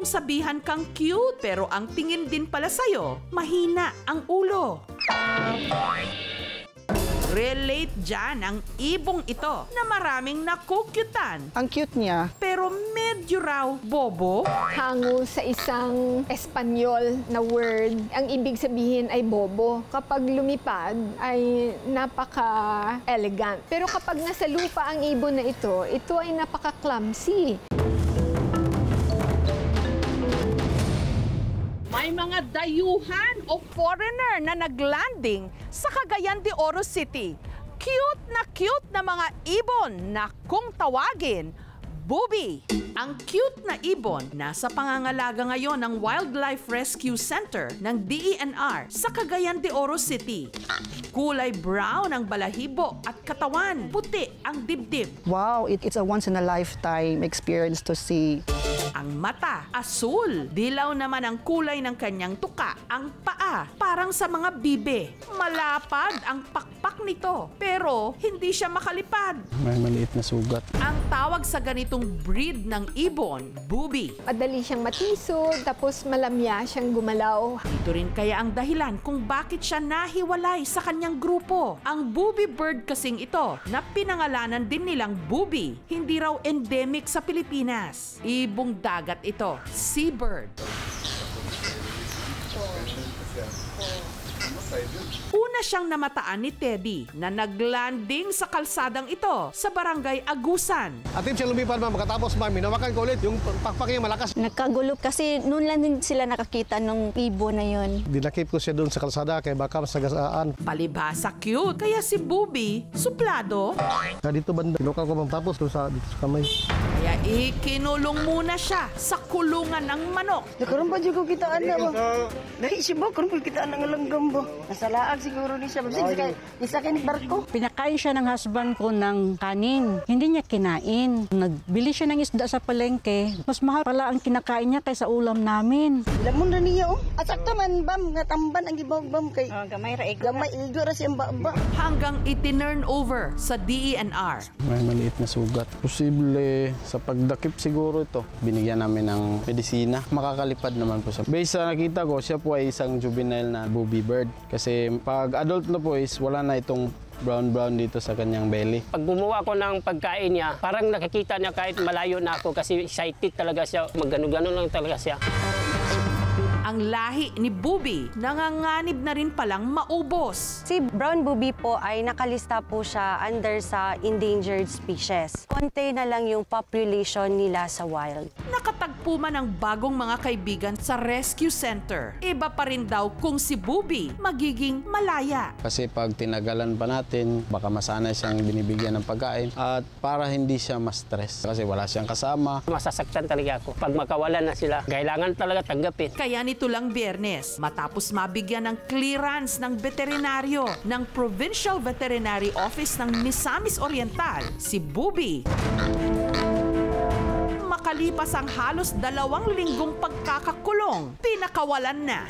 kung sabihan kang cute pero ang tingin din pala sa'yo, mahina ang ulo. Relate dyan ang ibong ito na maraming nakukyutan. Ang cute niya. Pero medyo raw bobo. Hango sa isang Espanyol na word, ang ibig sabihin ay bobo. Kapag lumipad ay napaka-elegant. Pero kapag nasa lupa ang ibon na ito ay napaka-clumsy. May mga dayuhan o foreigner na naglanding sa Cagayan de Oro City. Cute na mga ibon na kung tawagin, Bubi. Ang cute na ibon nasa pangangalaga ngayon ng Wildlife Rescue Center ng DENR sa Cagayan de Oro City. Kulay brown ang balahibo at katawan, puti ang dibdib. Wow, it's a once-in-a-lifetime experience to see. Ang mata, asul. Dilaw naman ang kulay ng kanyang tuka. Ang paa, parang sa mga bibe. Malapad ang pakpak nito, pero hindi siya makalipad. May maliit na sugat. Ang tawag sa ganitong breed ng ibon, Bubi. Madali siyang matisod, tapos malamya siyang gumalaw. Ito rin kaya ang dahilan kung bakit siya nahiwalay sa kanyang grupo. Ang Bubi bird kasing ito, na pinangalanan din nilang Bubi, hindi raw endemic sa Pilipinas. Ibong dagat ito, seabird. Una siyang namataan ni Teddy na naglanding sa kalsadang ito sa barangay Agusan. Atip siya lumipad, ma'am. Makatapos, ma'am, minawakan ko ulit yung pakpak niya malakas. Nagkagulo kasi noon lang din sila nakakita ng ibon na yun. Dinakip ko siya doon sa kalsada kaya baka masagasaan. Palibhasa cute, kaya si Bubi, suplado. Dito banda, pinukal ko, ma'am. Tapos doon sa kamay. Kaya ikinulong muna siya sa kulungan ng manok. Karon pa jud ko kitaan na ba? Dahil si ba karon pa kitaan ng langgam ba? Nasalaag siguro ni siya. Isa kay ni barko. Pinakain siya ng husband ko ng kanin. Hindi niya kinain. Nagbili siya ng isda sa palengke. Mas mahal pala ang kinakain niya kaysa ulam namin. Lamon ra niya oh. At sakto man bam nga tamban ang gibawag bam kay. Gamay ra Gamay igo ra siyang ba. Hanggang itinurn over sa DENR. May maliit na sugat. Posible sa pagdakip siguro ito. Binigyan namin ng medisina. Makakalipad naman po siya. Based sa nakita ko, siya po ay isang juvenile na Bubi bird. Kasi pag adult na po is wala na itong brown dito sa kanyang belly. Pag gumawa ko ng pagkain niya, parang nakikita niya kahit malayo na ako kasi excited talaga siya. Magano-gano lang talaga siya. Ang lahi ni Bubi, nanganganib na rin palang maubos. Si brown bubi po ay nakalista po siya under sa endangered species. Konti na lang yung population nila sa wild. Nakatagpo man ang bagong mga kaibigan sa rescue center. Iba pa rin daw kung si Bubi magiging malaya. Kasi pag tinagalan pa natin, baka masanay siyang binibigyan ng pagkain at para hindi siya ma-stress kasi wala siyang kasama. Masasaktan talaga ako. Pag makawalan na sila, kailangan talaga tanggapin. Kaya nito lang Biyernes, matapos mabigyan ng clearance ng veterinaryo ng Provincial Veterinary Office ng Misamis Oriental, si Bubi. Makalipas ang halos 2 linggong pagkakakulong, pinakawalan na.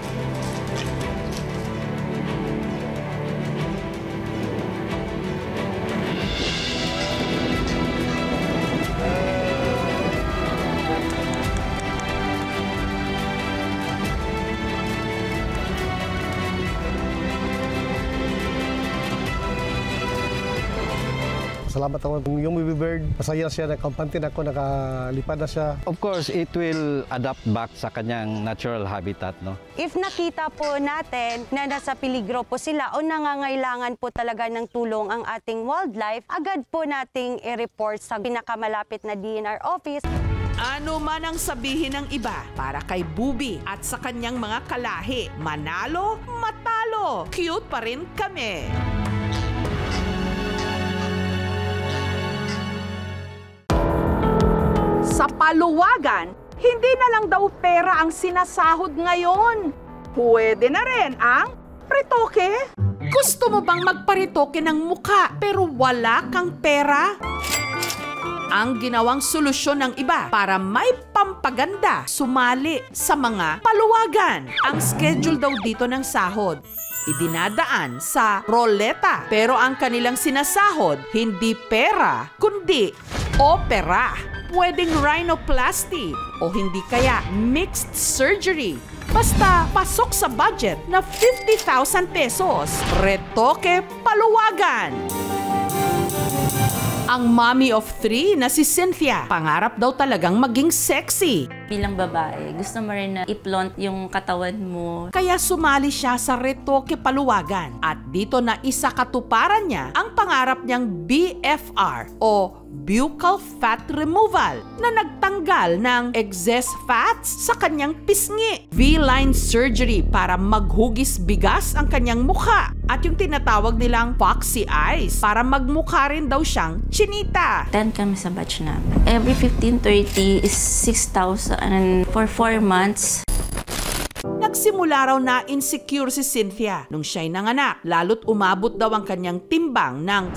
Salamat ako. Yung Bubi bird, masaya siya, nakampante na ako, nakalipad na siya. Of course, it will adapt back sa kanyang natural habitat, no? If nakita po natin na nasa peligro po sila o nangangailangan po talaga ng tulong ang ating wildlife, agad po nating i-report sa pinakamalapit na DENR office. Ano man ang sabihin ng iba, para kay Bubi at sa kanyang mga kalahi, manalo, matalo, cute pa rin kami. Sa paluwagan, hindi na lang daw pera ang sinasahod ngayon. Pwede na rin ang pritoke. Gusto mo bang magparitoke ng mukha pero wala kang pera? Ang ginawang solusyon ng iba para may pampaganda, sumali sa mga paluwagan. Ang schedule daw dito ng sahod, idinadaan sa roleta. Pero ang kanilang sinasahod, hindi pera, kundi opera. pwedeng rhinoplasty o hindi kaya mixed surgery. Basta pasok sa budget na 50,000 pesos. Retoke Paluwagan. Ang mommy of 3 na si Cynthia, pangarap daw talagang maging sexy. Bilang babae, gusto mo rin na i-flaunt yung katawan mo. Kaya sumali siya sa Retoke Paluwagan. At dito na isa katuparan niya ang pangarap niyang BFR o Buccal Fat Removal na nagtanggal ng excess fats sa kanyang pisngi. V-line surgery para maghugis bigas ang kanyang mukha. At yung tinatawag nilang foxy eyes para magmukha rin daw siyang chinita. 10 kami sa batch namin. Every 15-30 is 6,000 for 4 months. Nagsimula raw na insecure si Cynthia nung siya'y nanganak, lalo't umabot daw ang kanyang timbang ng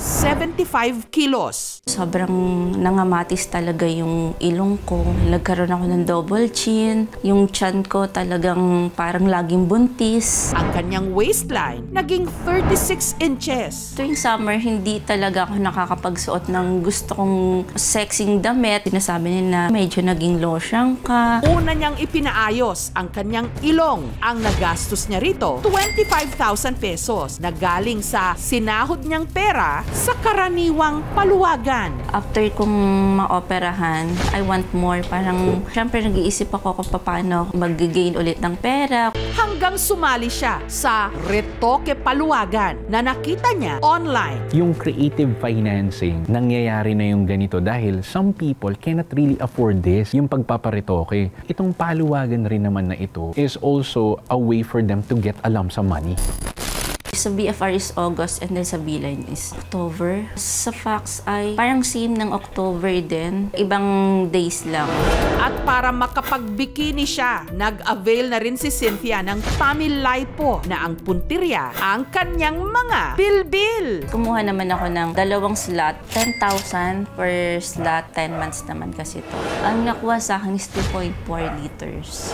75 kilos. Sobrang nangamatis talaga yung ilong ko. Nagkaroon ako ng double chin. Yung chan ko talagang parang laging buntis. Ang kanyang waistline naging 36 inches. Tuwing summer, hindi talaga ako nakakapagsuot ng gusto kong sexing damit. Sinasabi nila na medyo naging losyang ka. Una niyang ipinaayos ang kanyang ilong. Ang nagastos niya rito, 25,000 pesos na galing sa sinahod niyang pera sa karaniwang paluwagan. After kong maoperahan, I want more. Parang, syempre nag-iisip ako kung paano mag-gain ulit ng pera. Hanggang sumali siya sa Retoke Paluwagan na nakita niya online. Yung creative financing, nangyayari na yung ganito dahil some people cannot really afford this, yung pagpaparetoke. Itong paluwagan rin naman na ito is also a way for them to get a lump sum money. Sa BFR is August and then sa B-line is October. Sa Fax ay parang same ng October din. Ibang days lang. At para makapagbikini siya, nag-avail na rin si Cynthia ng tummy lipo na ang puntirya ang kanyang mga bilbil. Kumuha naman ako ng 2 slot, 10,000 per slot, 10 months naman kasi to. Ang nakuha sa akin is 2.4 liters.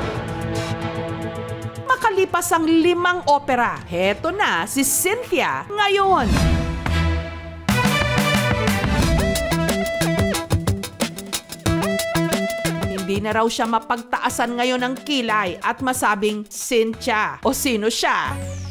Makalipas ang 5 opera, heto na si Cynthia ngayon. Hindi na raw siya mapagtaasan ngayon ng kilay at masabing Cynthia o sino siya.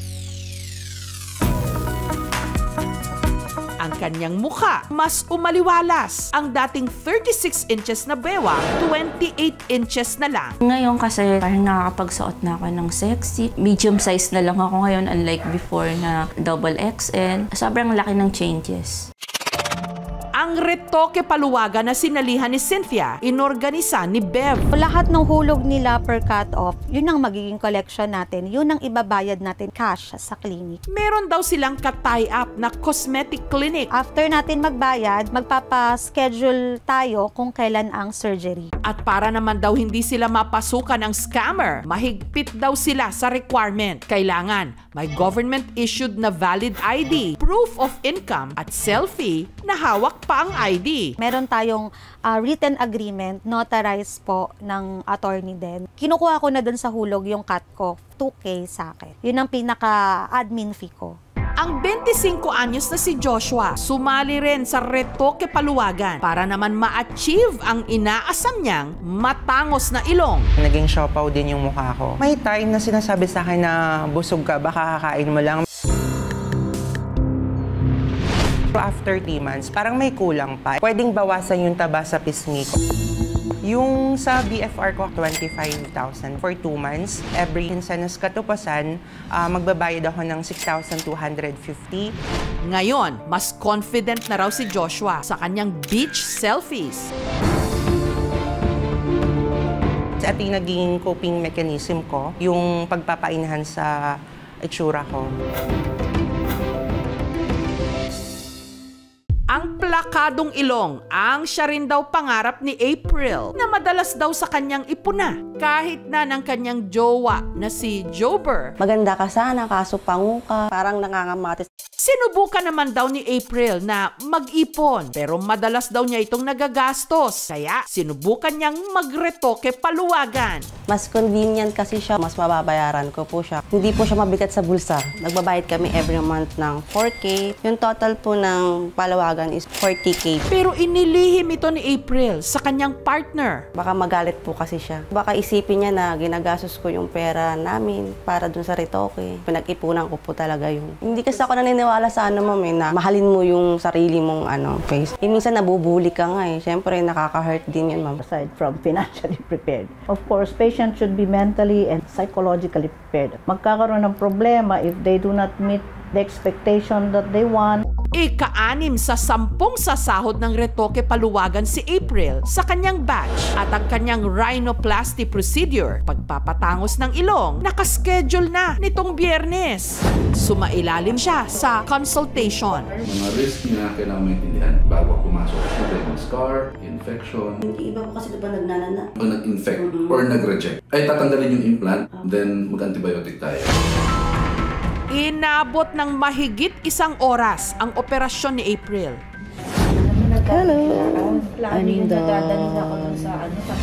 Ang kanyang mukha mas umaliwalas. Ang dating 36 inches na bewang, 28 inches na lang. Ngayon kasi parang nakakapagsuot na ako ng sexy. Medium size na lang ako ngayon unlike before na double XL. Sobrang laki ng changes. Ang Retoke Paluwagan na sinalihan ni Cynthia, inorganisa ni Bev. Lahat ng hulog nila per cut-off, yun ang magiging collection natin. Yun ang ibabayad natin cash sa clinic. Meron daw silang ka-tie up na cosmetic clinic. After natin magbayad, magpapa-schedule tayo kung kailan ang surgery. At para naman daw hindi sila mapasukan ng scammer, mahigpit daw sila sa requirement. Kailangan may government-issued na valid ID, proof of income at selfie na hawak pa ang ID. Meron tayong written agreement, notarized po ng attorney din. Kinukuha ko na dun sa hulog yung cut ko, 2K sa akin. Yun ang pinaka-admin fee ko. Ang 25 anyos na si Joshua, sumali rin sa Retoke Paluwagan para naman ma-achieve ang inaasam niyang matangos na ilong. Naging siopaw din yung mukha ko. May time na sinasabi sa akin na busog ka, baka kakain mo lang. After 3 months, parang may kulang pa. Pwedeng bawasan yung taba sa pisngi ko. Yung sa BFR ko, 25,000 for 2 months. Every insanas katupasan, magbabayad ako ng 6,250. Ngayon, mas confident na raw si Joshua sa kanyang beach selfies. At yung naging coping mechanism ko, yung pagpapainahan sa itsura ko. Ang plakadong ilong ang siya rin daw pangarap ni April na madalas daw sa kanyang ipuna kahit na ng kanyang jowa na si Jober. Maganda ka sana kaso pango ka, parang nangangamatis. Sinubukan naman daw ni April na mag-ipon pero madalas daw niya itong nagagastos. Kaya sinubukan niyang magretoke paluwagan. Mas convenient kasi siya, mas mababayaran ko po siya. Hindi po siya mabigat sa bulsa. Nagbabayad kami every month ng 4K. Yung total po ng paluwagan is 40K. Pero inilihim ito ni April sa kanyang partner. Baka magalit po kasi siya. Baka isipin niya na ginagastos ko yung pera namin para dun sa retoke. Pinag-ipunan ko po talaga yun. Hindi kasi ako naniniwala sa ma'am, na mahalin mo yung sarili mong face. Minsan nabubuli ka nga Siyempre, nakaka-hurt din yun, ma'am. Aside from financially prepared. Of course, patients should be mentally and psychologically prepared. Magkakaroon ng problema if they do not meet the expectation that they want. Ika-6 sa 10 sasahod ng retoke paluwagan si April sa kanyang batch at ang kanyang rhinoplasty procedure, pagpapatangos ng ilong, nakaschedule na nitong Biyernes. Sumailalim siya sa consultation. Mga risk na kailangan maintindihan bago pumasok. Ito yung scar, infection. Hindi iba po kasi diba nagnanana? Pag nag-infect or nag-reject, ay tatanggalin yung implant, then mag-antibiotic tayo. Inabot ng mahigit 1 oras ang operasyon ni April. Hello. Nagdadali ako dun sa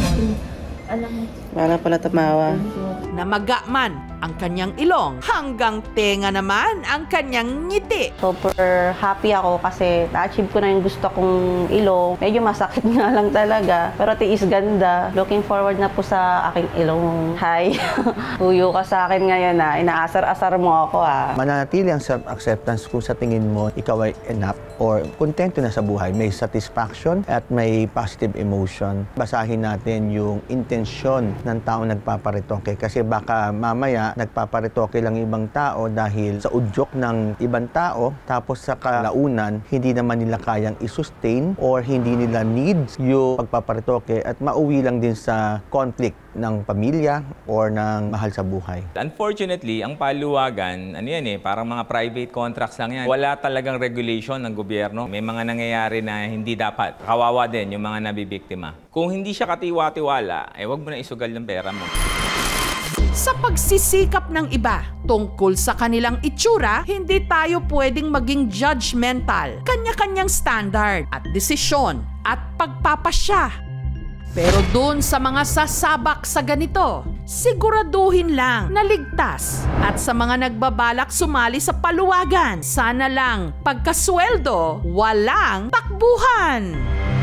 Wala pala tumawa. Namaga man ang kanyang ilong, hanggang tenga naman ang kanyang ngiti. Super happy ako kasi na-achieve ko na yung gusto kong ilong. Medyo masakit nga lang talaga, pero tiis ganda. Looking forward na po sa aking ilong. Hi! Huyo ka sa akin ngayon inaasar-asar mo ako Mananatili ang self-acceptance kung sa tingin mo ikaw ay enough or kontento na sa buhay. May satisfaction at may positive emotion. Basahin natin yung intensyon ng taong nagpaparetoke kasi baka mamaya nagpaparetoke lang ibang tao dahil sa udyok ng ibang tao tapos sa kalaunan hindi naman nila kayang i-sustain or hindi nila needs yung pagpaparetoke at mauwi lang din sa conflict ng pamilya or ng mahal sa buhay. Unfortunately, ang paluwagan, parang mga private contracts lang yan. Wala talagang regulation ng gobyerno. May mga nangyayari na hindi dapat. Kawawa din yung mga nabibiktima. Kung hindi siya katiwa-tiwala, wag mo na isugal ng pera mo. Sa pagsisikap ng iba tungkol sa kanilang itsura, hindi tayo pwedeng maging judgmental. Kanya-kanyang standard at desisyon at pagpapasya. Pero dun sa mga sasabak sa ganito, siguraduhin lang na ligtas. At sa mga nagbabalak sumali sa paluwagan, sana lang pagkasweldo, walang takbuhan.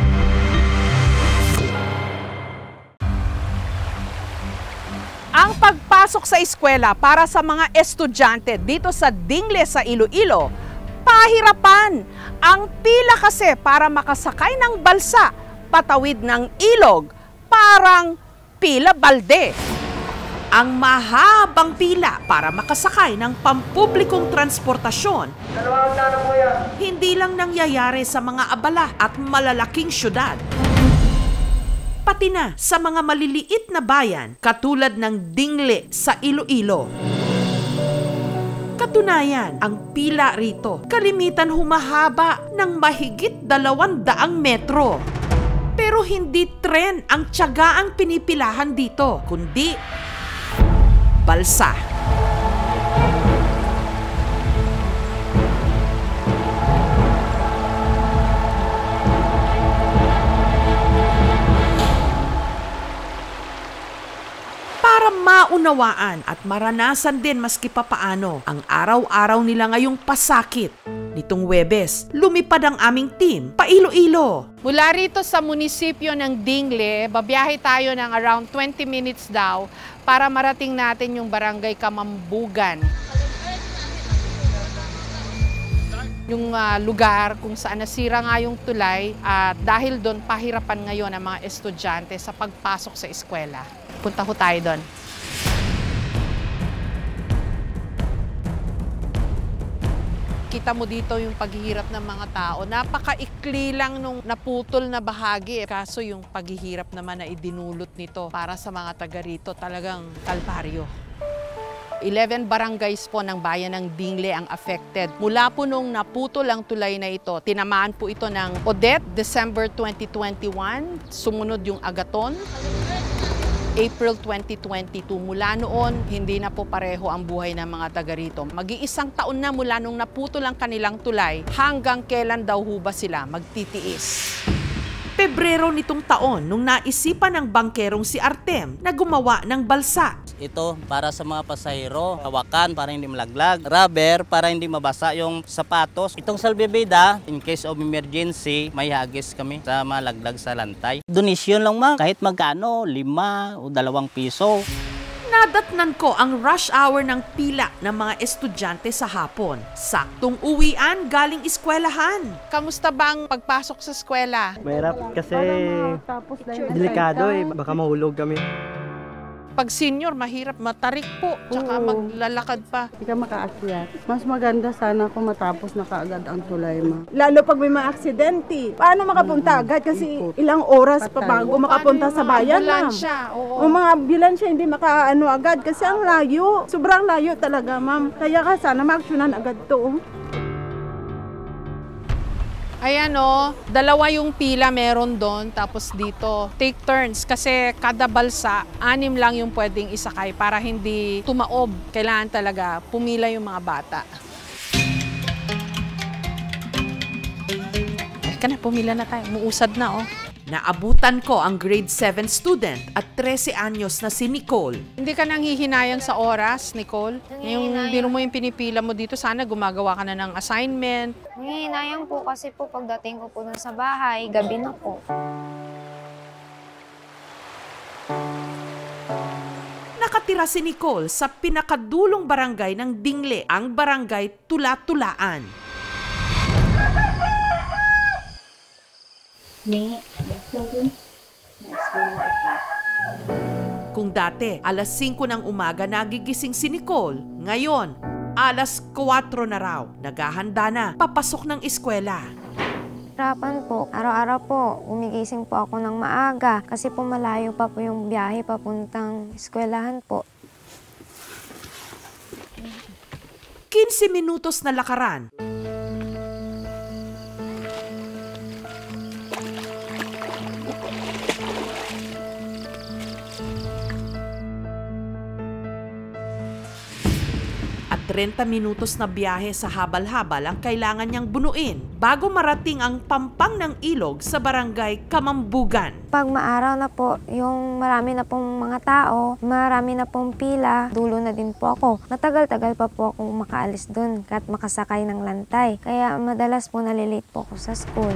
Ang pagpasok sa eskwela para sa mga estudyante dito sa Dingle sa Iloilo, pahirapan. Ang pila kasi para makasakay ng balsa, patawid ng ilog, parang pila balde. Ang mahabang pila para makasakay ng pampublikong transportasyon, hindi lang nangyayari sa mga abala at malalaking syudad. Pati na sa mga maliliit na bayan katulad ng Dingle sa Iloilo. Katunayan, ang pila rito kalimitan humahaba ng mahigit 200 metro. Pero hindi tren ang tiyaga ang pinipilahan dito, kundi balsa. Para maunawaan at maranasan din maski papaano ang araw-araw nila ngayong pasakit, nitong Huwebes, lumipad ang aming team pa Iloilo. Mula rito sa munisipyo ng Dingle, babiyahe tayo ng around 20 minutes daw para marating natin yung barangay Kamambugan. Yung lugar kung saan nasira nga yung tulay at dahil doon pahirapan ngayon ang mga estudyante sa pagpasok sa eskwela. Punta ho tayo doon. Kita mo dito yung paghihirap ng mga tao. Napakaikli lang nung naputol na bahagi. Kaso yung paghihirap naman na idinulot nito para sa mga taga rito talagang kalbaryo. 11 barangays po ng bayan ng Dingle ang affected. Mula po nung naputol ang tulay na ito, tinamaan po ito ng Odette, December 2021. Sumunod yung Agaton. April 2022. Mula noon, hindi na po pareho ang buhay ng mga taga rito. Mag-iisang taon na mula nung naputol ang kanilang tulay, hanggang kailan daw ho ba sila magtitiis? Pebrero nitong taon nung naisipan ng bangkerong si Artem na gumawa ng balsa. Ito para sa mga pasahero, hawakan para hindi malaglag, rubber para hindi mabasa yung sapatos. Itong salbebida, in case of emergency, may hagis kami sa malaglag sa lantay. Donation lang ma, kahit magkano, 5 o 2 piso. Nadatnan ko ang rush hour ng pila ng mga estudyante sa hapon. Saktong uwian galing eskwelahan. Kamusta bang pagpasok sa eskwela? Mahirap kasi delikado baka mahulog kami. Pag senior, mahirap, matarik po, tsaka maglalakad pa. Hindi ka makaakyat. Mas maganda sana kung matapos na kaagad ang tulay mo. Lalo pag may mga aksidente. Paano makapunta agad? Kasi ilang oras pa bago makapunta sa bayan, ma'am. O mga ambulansya hindi makaano agad kasi ang layo. Sobrang layo talaga, ma'am. Kaya ka sana ma-actionan agad to. Ayan o, 2 yung pila meron doon, tapos dito, take turns. Kasi kada balsa, 6 lang yung pwedeng isakay para hindi tumaob. Kailangan talaga pumila yung mga bata. Ay ka na, pumila na tayo. Muusad na Naabutan ko ang grade 7 student at 13 anyos na si Nicole. Hindi ka nanghihinayang sa oras, Nicole? Yung biro mo yung pinipila mo dito, sana gumagawa ka na ng assignment. Nanghihinayang po kasi po pagdating ko po dun sa bahay, gabi na po. Nakatira si Nicole sa pinakadulong barangay ng Dingle, ang barangay Tula-Tulaan. Kung dati, alas 5 ng umaga nagigising si Nicole, ngayon, alas 4 na raw, naghahanda na, papasok ng eskwela. Hirapan po. Araw-araw po, umigising po ako ng maaga kasi po malayo pa po yung biyahe papuntang eskwelahan po. 15 minutos na lakaran. At 30 minutos na biyahe sa habal-habal ang kailangan niyang bunuin bago marating ang pampang ng ilog sa barangay Kamambugan. Pag maaraw na po, yung marami na pong mga tao, marami na pong pila, dulo na din po ako. Matagal-tagal pa po ako makaalis dun at makasakay ng lantay. Kaya madalas po nalilate po ako sa school.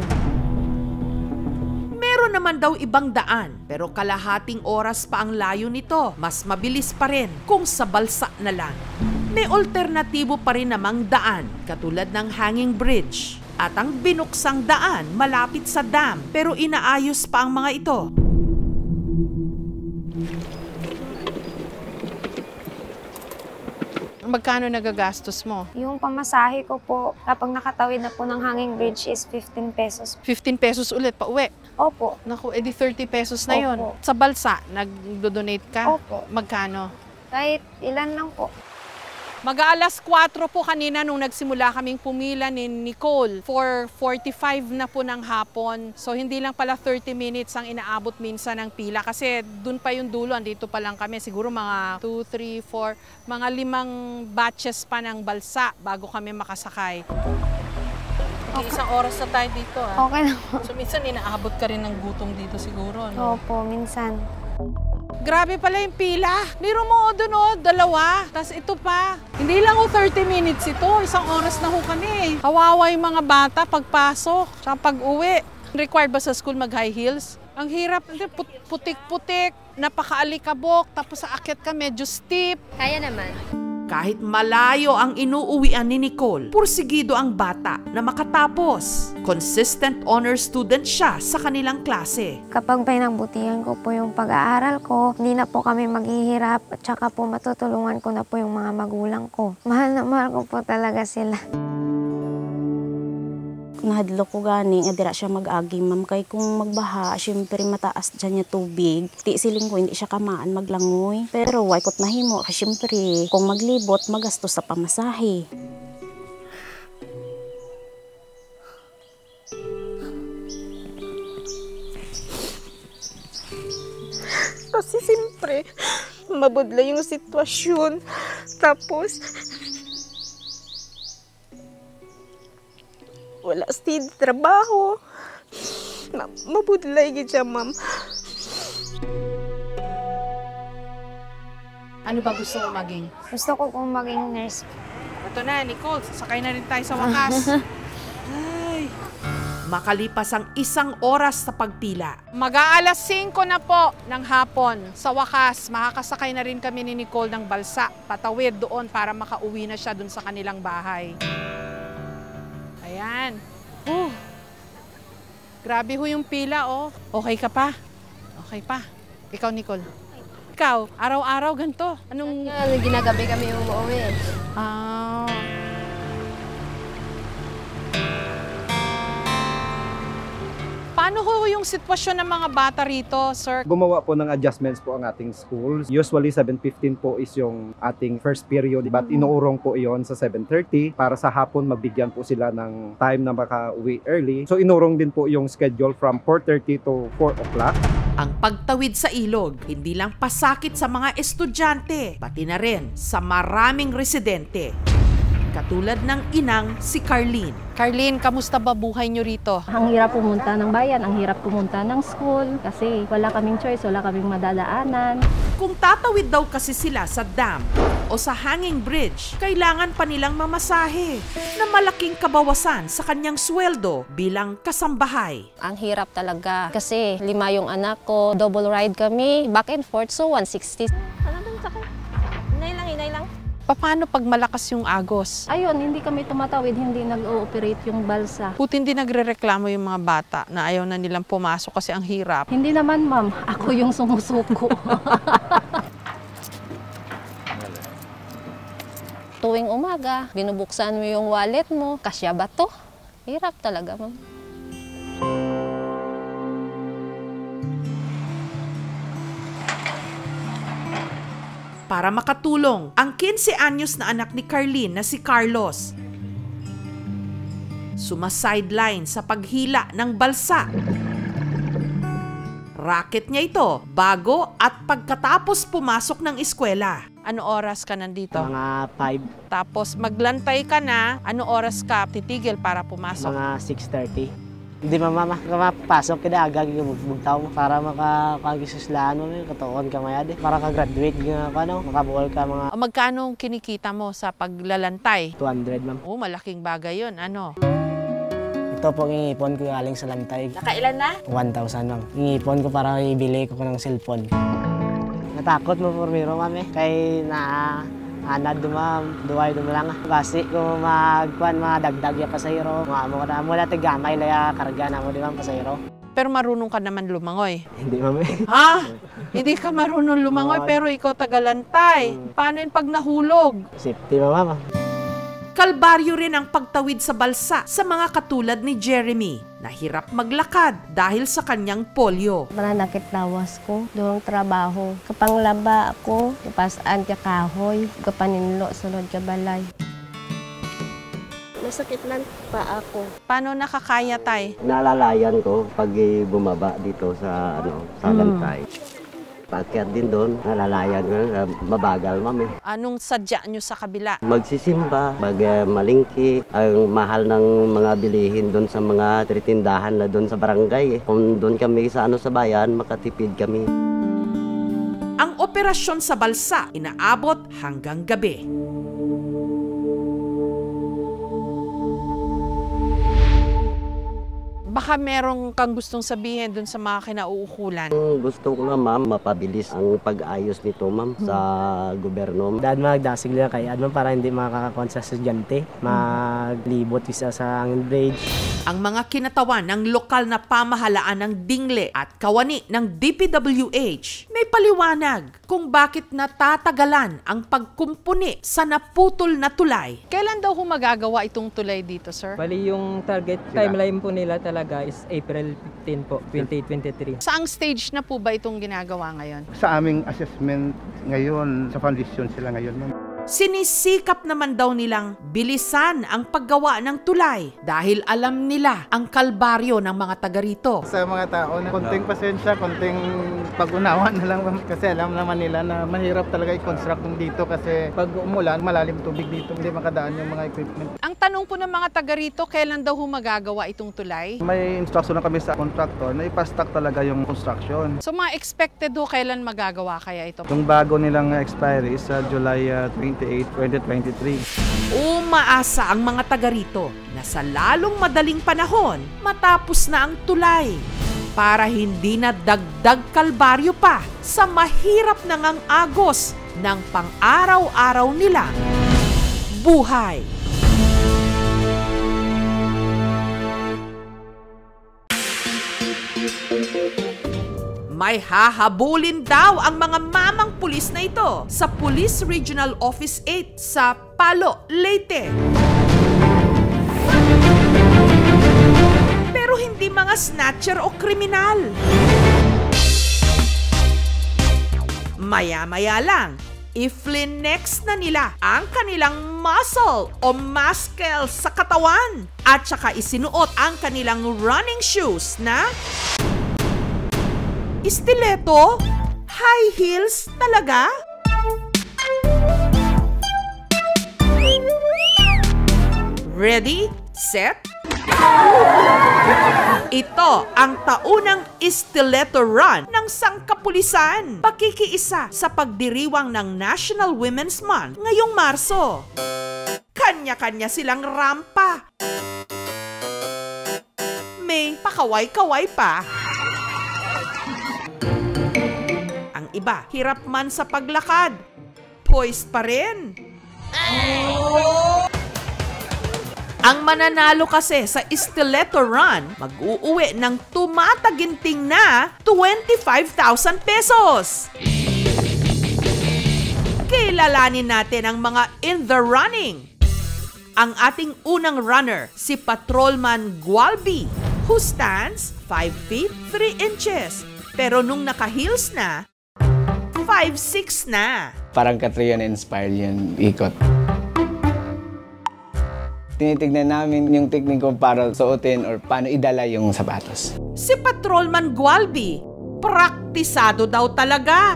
Meron naman daw ibang daan, pero kalahating oras pa ang layo nito. Mas mabilis pa rin kung sa balsa na lang. May alternatibo pa rin namang daan, katulad ng hanging bridge. At ang binuksang daan malapit sa dam, pero inaayos pa ang mga ito. Magkano nagagastos mo? Yung pamasahe ko po, kapag nakatawid na po ng hanging bridge is 15 pesos. 15 pesos ulit pa uwi? Opo. Naku, edi 30 pesos na yon. Sa balsa, nag-donate ka? Opo. Magkano? Kahit ilan lang po. Mag-aalas 4 po kanina nung nagsimula kaming pumila ni Nicole. 4:45 na po ng hapon. So hindi lang pala 30 minutes ang inaabot minsan ng pila. Kasi dun pa yung dulo, andito pa lang kami. Siguro mga 2, 3, 4, mga 5 batches pa ng balsa bago kami makasakay. Okay. Isang oras na tayo dito. Okay lang po. So minsan inaabot ka rin ng gutom dito siguro. No? Opo, minsan. Grabe pala yung pila. Biro mo doon 2. Tapos ito pa. Hindi lang 30 minutes ito. Isang oras na ho kami. Kawawa yung mga bata pagpasok. Tsaka pag-uwi. Required ba sa school mag-high heels? Ang hirap. Putik-putik. Napaka-alikabok. Tapos sa akyat ka medyo steep. Kaya naman. Kahit malayo ang inuuwian ni Nicole, pursigido ang bata na makatapos. Consistent honor student siya sa kanilang klase. Kapag pinagbutihan ko po yung pag-aaral ko, hindi na po kami maghihirap at saka po matutulungan ko na po yung mga magulang ko. Mahal na mahal ko po talaga sila. Nahadlo ko gani, nga dira siya mag-agi, ma'am. Kay kung magbaha, syempre mataas dyan niya tubig. Ti siling ko, hindi siya kamaan maglangoy. Pero waykot mahimo, kasi syempre, kung maglibot, magastos sa pamasahe. Kasi siyempre, mabudla yung sitwasyon. Tapos, wala steady trabaho. Mabudlay gid siya, ma'am. Ano ba gusto mo maging? Gusto ko pong maging nurse. Ito na, Nicole. Sasakay na rin tayo sa wakas. Ay. Makalipas ang 1 oras sa pagpila. Mag-aalas 5 na po ng hapon. Sa wakas, makakasakay na rin kami ni Nicole ng balsa. Patawid doon para makauwi na siya doon sa kanilang bahay. Ayan. Grabe ho yung pila, oh. Okay ka pa? Okay pa. Ikaw, Nicole. Ikaw, araw-araw ganito. Anong... Ginagabi kami umuwi. Paano ho yung sitwasyon ng mga bata rito, sir? Gumawa po ng adjustments po ang ating schools. Usually 7:15 po is yung ating first period, but inuurong po iyon sa 7:30 para sa hapon mabigyan po sila ng time na makauwi early. So inurong din po yung schedule from 4:30 to 4 o'clock. Ang pagtawid sa ilog, hindi lang pasakit sa mga estudyante, pati na rin sa maraming residente. Katulad ng inang si Carlene. Carlene, kamusta ba buhay nyo rito? Ang hirap pumunta ng bayan, ang hirap pumunta ng school kasi wala kaming choice, wala kaming madadaanan. Kung tatawid daw kasi sila sa dam o sa hanging bridge, kailangan pa nilang mamasahe na malaking kabawasan sa kanyang sweldo bilang kasambahay. Ang hirap talaga kasi 5 yung anak ko, double ride kami, back and forth, so 160. Ano bang sakit? Hinay lang. Paano pag malakas yung agos? Ayun, hindi kami tumatawid, hindi nag-ooperate yung balsa. Buti hindi nagrereklamo yung mga bata na ayaw na nilang pumasok kasi ang hirap. Hindi naman, ma'am. Ako yung sumusuko. Tuwing umaga, binubuksan mo yung wallet mo, kasya ba to? Hirap talaga, ma'am. Para makatulong ang 15 anyos na anak ni Carlene na si Carlos. Sumasideline sa paghila ng balsa. Racket niya ito bago at pagkatapos pumasok ng eskwela. Ano oras ka nandito? Mga 5. Tapos maglantay ka na, ano oras ka titigil para pumasok? Mga 6:30. Hindi mama, kapasok kita agad bugtaw mo para makakagisislaan mo, katuon ka mayad para ka-graduate nga ano, makabuol ka mga... Magkano kinikita mo sa paglalantay? 200, ma'am. Oh, malaking bagay yun. Ano? Ito po ingipon ko galing sa lantay. Nakailan na? 1,000, ma'am. Ingipon ko para ibili ko ng cellphone. Natakot mo po, ma'am eh. Kay anad dumam, duway dumalang. Basi ko madagdag ya pasahero. Mula tigamay laya karga na mo di ma'am pasahero. Pero marunong ka naman lumangoy. Hindi ma'am. Ha? Hindi ka marunong lumangoy pero ikaw tagalantay. Paano yun pag nahulog? Safety ma'am. Kalbaryo rin ang pagtawid sa balsa sa mga katulad ni Jeremy na hirap maglakad dahil sa kanyang polio. Mananakit lawas ko, doong trabaho. Kapanglaba ako, kapasaan ka kahoy, kapaninlo, sunod ka balay. Masakit lang pa ako. Paano nakakaya, tay? Nalalayan ko pag bumaba dito sa lantay. Pagkat din doon, nalalayan ko, mabagal ma'am eh. Anong sadya nyo sa kabila? Magsisimba, malingki, ang mahal ng mga bilihin doon sa mga tritindahan na doon sa barangay eh. Kung doon kami sa bayan, makatipid kami. Ang operasyon sa balsa inaabot hanggang gabi. Baka merong kang gustong sabihin dun sa mga kinauukulan. Gusto ko na ma'am, mapabilis ang pag-ayos nito ma'am sa gobyerno. Dahil magdasig lang kay para hindi makakakuan sa estudyante, maglibot isa sa hanging bridge. Ang mga kinatawan ng lokal na pamahalaan ng Dingle at kawani ng DPWH may paliwanag kung bakit natatagalan ang pagkumpuni sa naputol na tulay. Kailan daw magagawa itong tulay dito, sir? Bali yung target timeline po nila talaga is April 15 po, 2023. Saang stage na po ba itong ginagawa ngayon? Sa aming assessment ngayon, sa foundation sila ngayon. Sinisikap naman daw nilang bilisan ang paggawa ng tulay dahil alam nila ang kalbaryo ng mga taga rito. Sa mga tao na konting pasensya, konting pag-unawa na lang kasi alam naman nila na mahirap talaga i-construct dito kasi pag umulan, malalim tubig dito, hindi makadaan yung mga equipment. Ang tanong po ng mga taga rito, kailan daw magagawa itong tulay? May instruction na kami sa contractor na ipa-stack talaga yung construction. So mga expected ho, kailan magagawa kaya ito? Yung bago nilang expiry is July 28, 2023. Umaasa ang mga taga rito na sa lalong madaling panahon matapos na ang tulay para hindi na dagdag kalbaryo pa sa mahirap na ngang agos ng pang-araw-araw nilang buhay. May hahabulin daw ang mga mamang pulis na ito sa Police Regional Office 8 sa Palo, Leyte. Pero hindi mga snatcher o kriminal. Maya-maya lang, i-flinex na nila ang kanilang muscle o muscle sa katawan at saka isinuot ang kanilang running shoes na stiletto? High heels talaga? Ready? Set? Ito ang taunang stiletto run ng sangkapulisan. Pakikiisa sa pagdiriwang ng National Women's Month ngayong Marso. Kanya-kanya silang rampa. May pakaway-kaway pa. Ang iba, hirap man sa paglakad. Poised pa rin. Ang mananalo kasi sa stiletto run, mag-uuwi ng tumataginting na 25,000 pesos. Kilalanin natin ang mga in the running. Ang ating unang runner, si Patrolman Gualbi, who stands 5 feet 3 inches. Pero nung naka-heels na, 5'6" na. Parang Catriona inspired yung ikot. Tinitignan namin yung technique ko para suotin or paano idala yung sapatos. Si Patrolman Gualbi, praktisado daw talaga.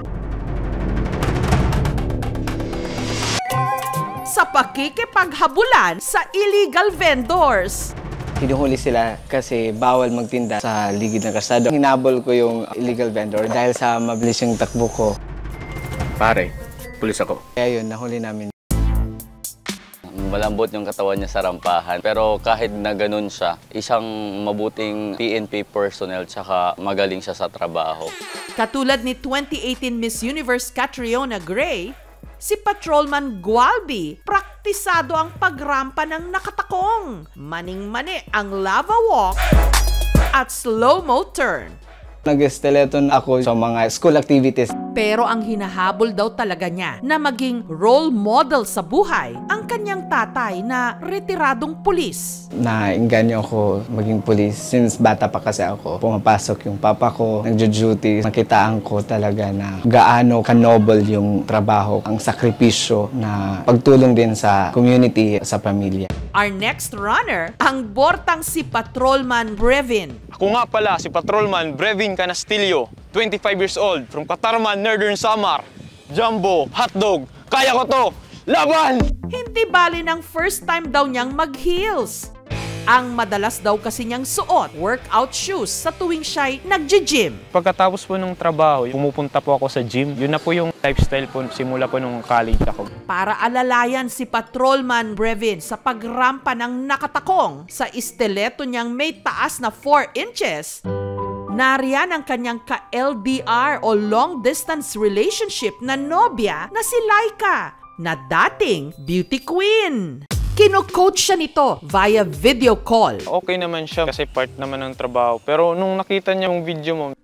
Sa pakikipaghabulan sa illegal vendors. Hinuhuli sila kasi bawal magtinda sa ligid ng kalsada. Hinabol ko yung illegal vendor dahil sa mabilis yung takbo ko. Pare, pulis ako. Kaya yun, nahuli namin. Malambot yung katawan niya sa rampahan. Pero kahit na ganun siya, isang mabuting PNP personnel tsaka magaling siya sa trabaho. Katulad ni 2018 Miss Universe Catriona Gray, si Patrolman Gualbi, praktisado ang pagrampa ng nakatakong. Maning-mani ang lava walk at slow-mo turn. Nag-stiletton ako sa mga school activities. Pero ang hinahabol daw talaga niya na maging role model sa buhay ang kanyang tatay na retiradong pulis. Nainganyo ako maging pulis since bata pa kasi ako. Pumapasok yung papa ko, nagjo-duty. Nakitaan ko talaga na gaano ka-noble yung trabaho, ang sakripisyo na pagtulong din sa community, sa pamilya. Our next runner, ang bortang si Patrolman Brevin. Ako nga pala si Patrolman Brevin Canastillo, 25 years old, from Katarman, Northern Samar. Jumbo, hotdog, kaya ko to! Laban! Hindi bali ng first time daw niyang mag-heels. Ang madalas daw kasi niyang suot, workout shoes sa tuwing siya'y nag-gym. Pagkatapos po ng trabaho, pumupunta po ako sa gym. Yun na po yung lifestyle po simula po nung college ako. Para alalayan si Patrolman Brevin sa pagrampa ng nakatakong sa stiletto niyang may taas na 4 inches, nariyan ang kanyang ka-LDR o long-distance relationship na nobya na si Laika, na dating beauty queen. Kino-coach siya nito via video call. Okay naman siya kasi part naman ng trabaho. Pero nung nakita niya yung video mo,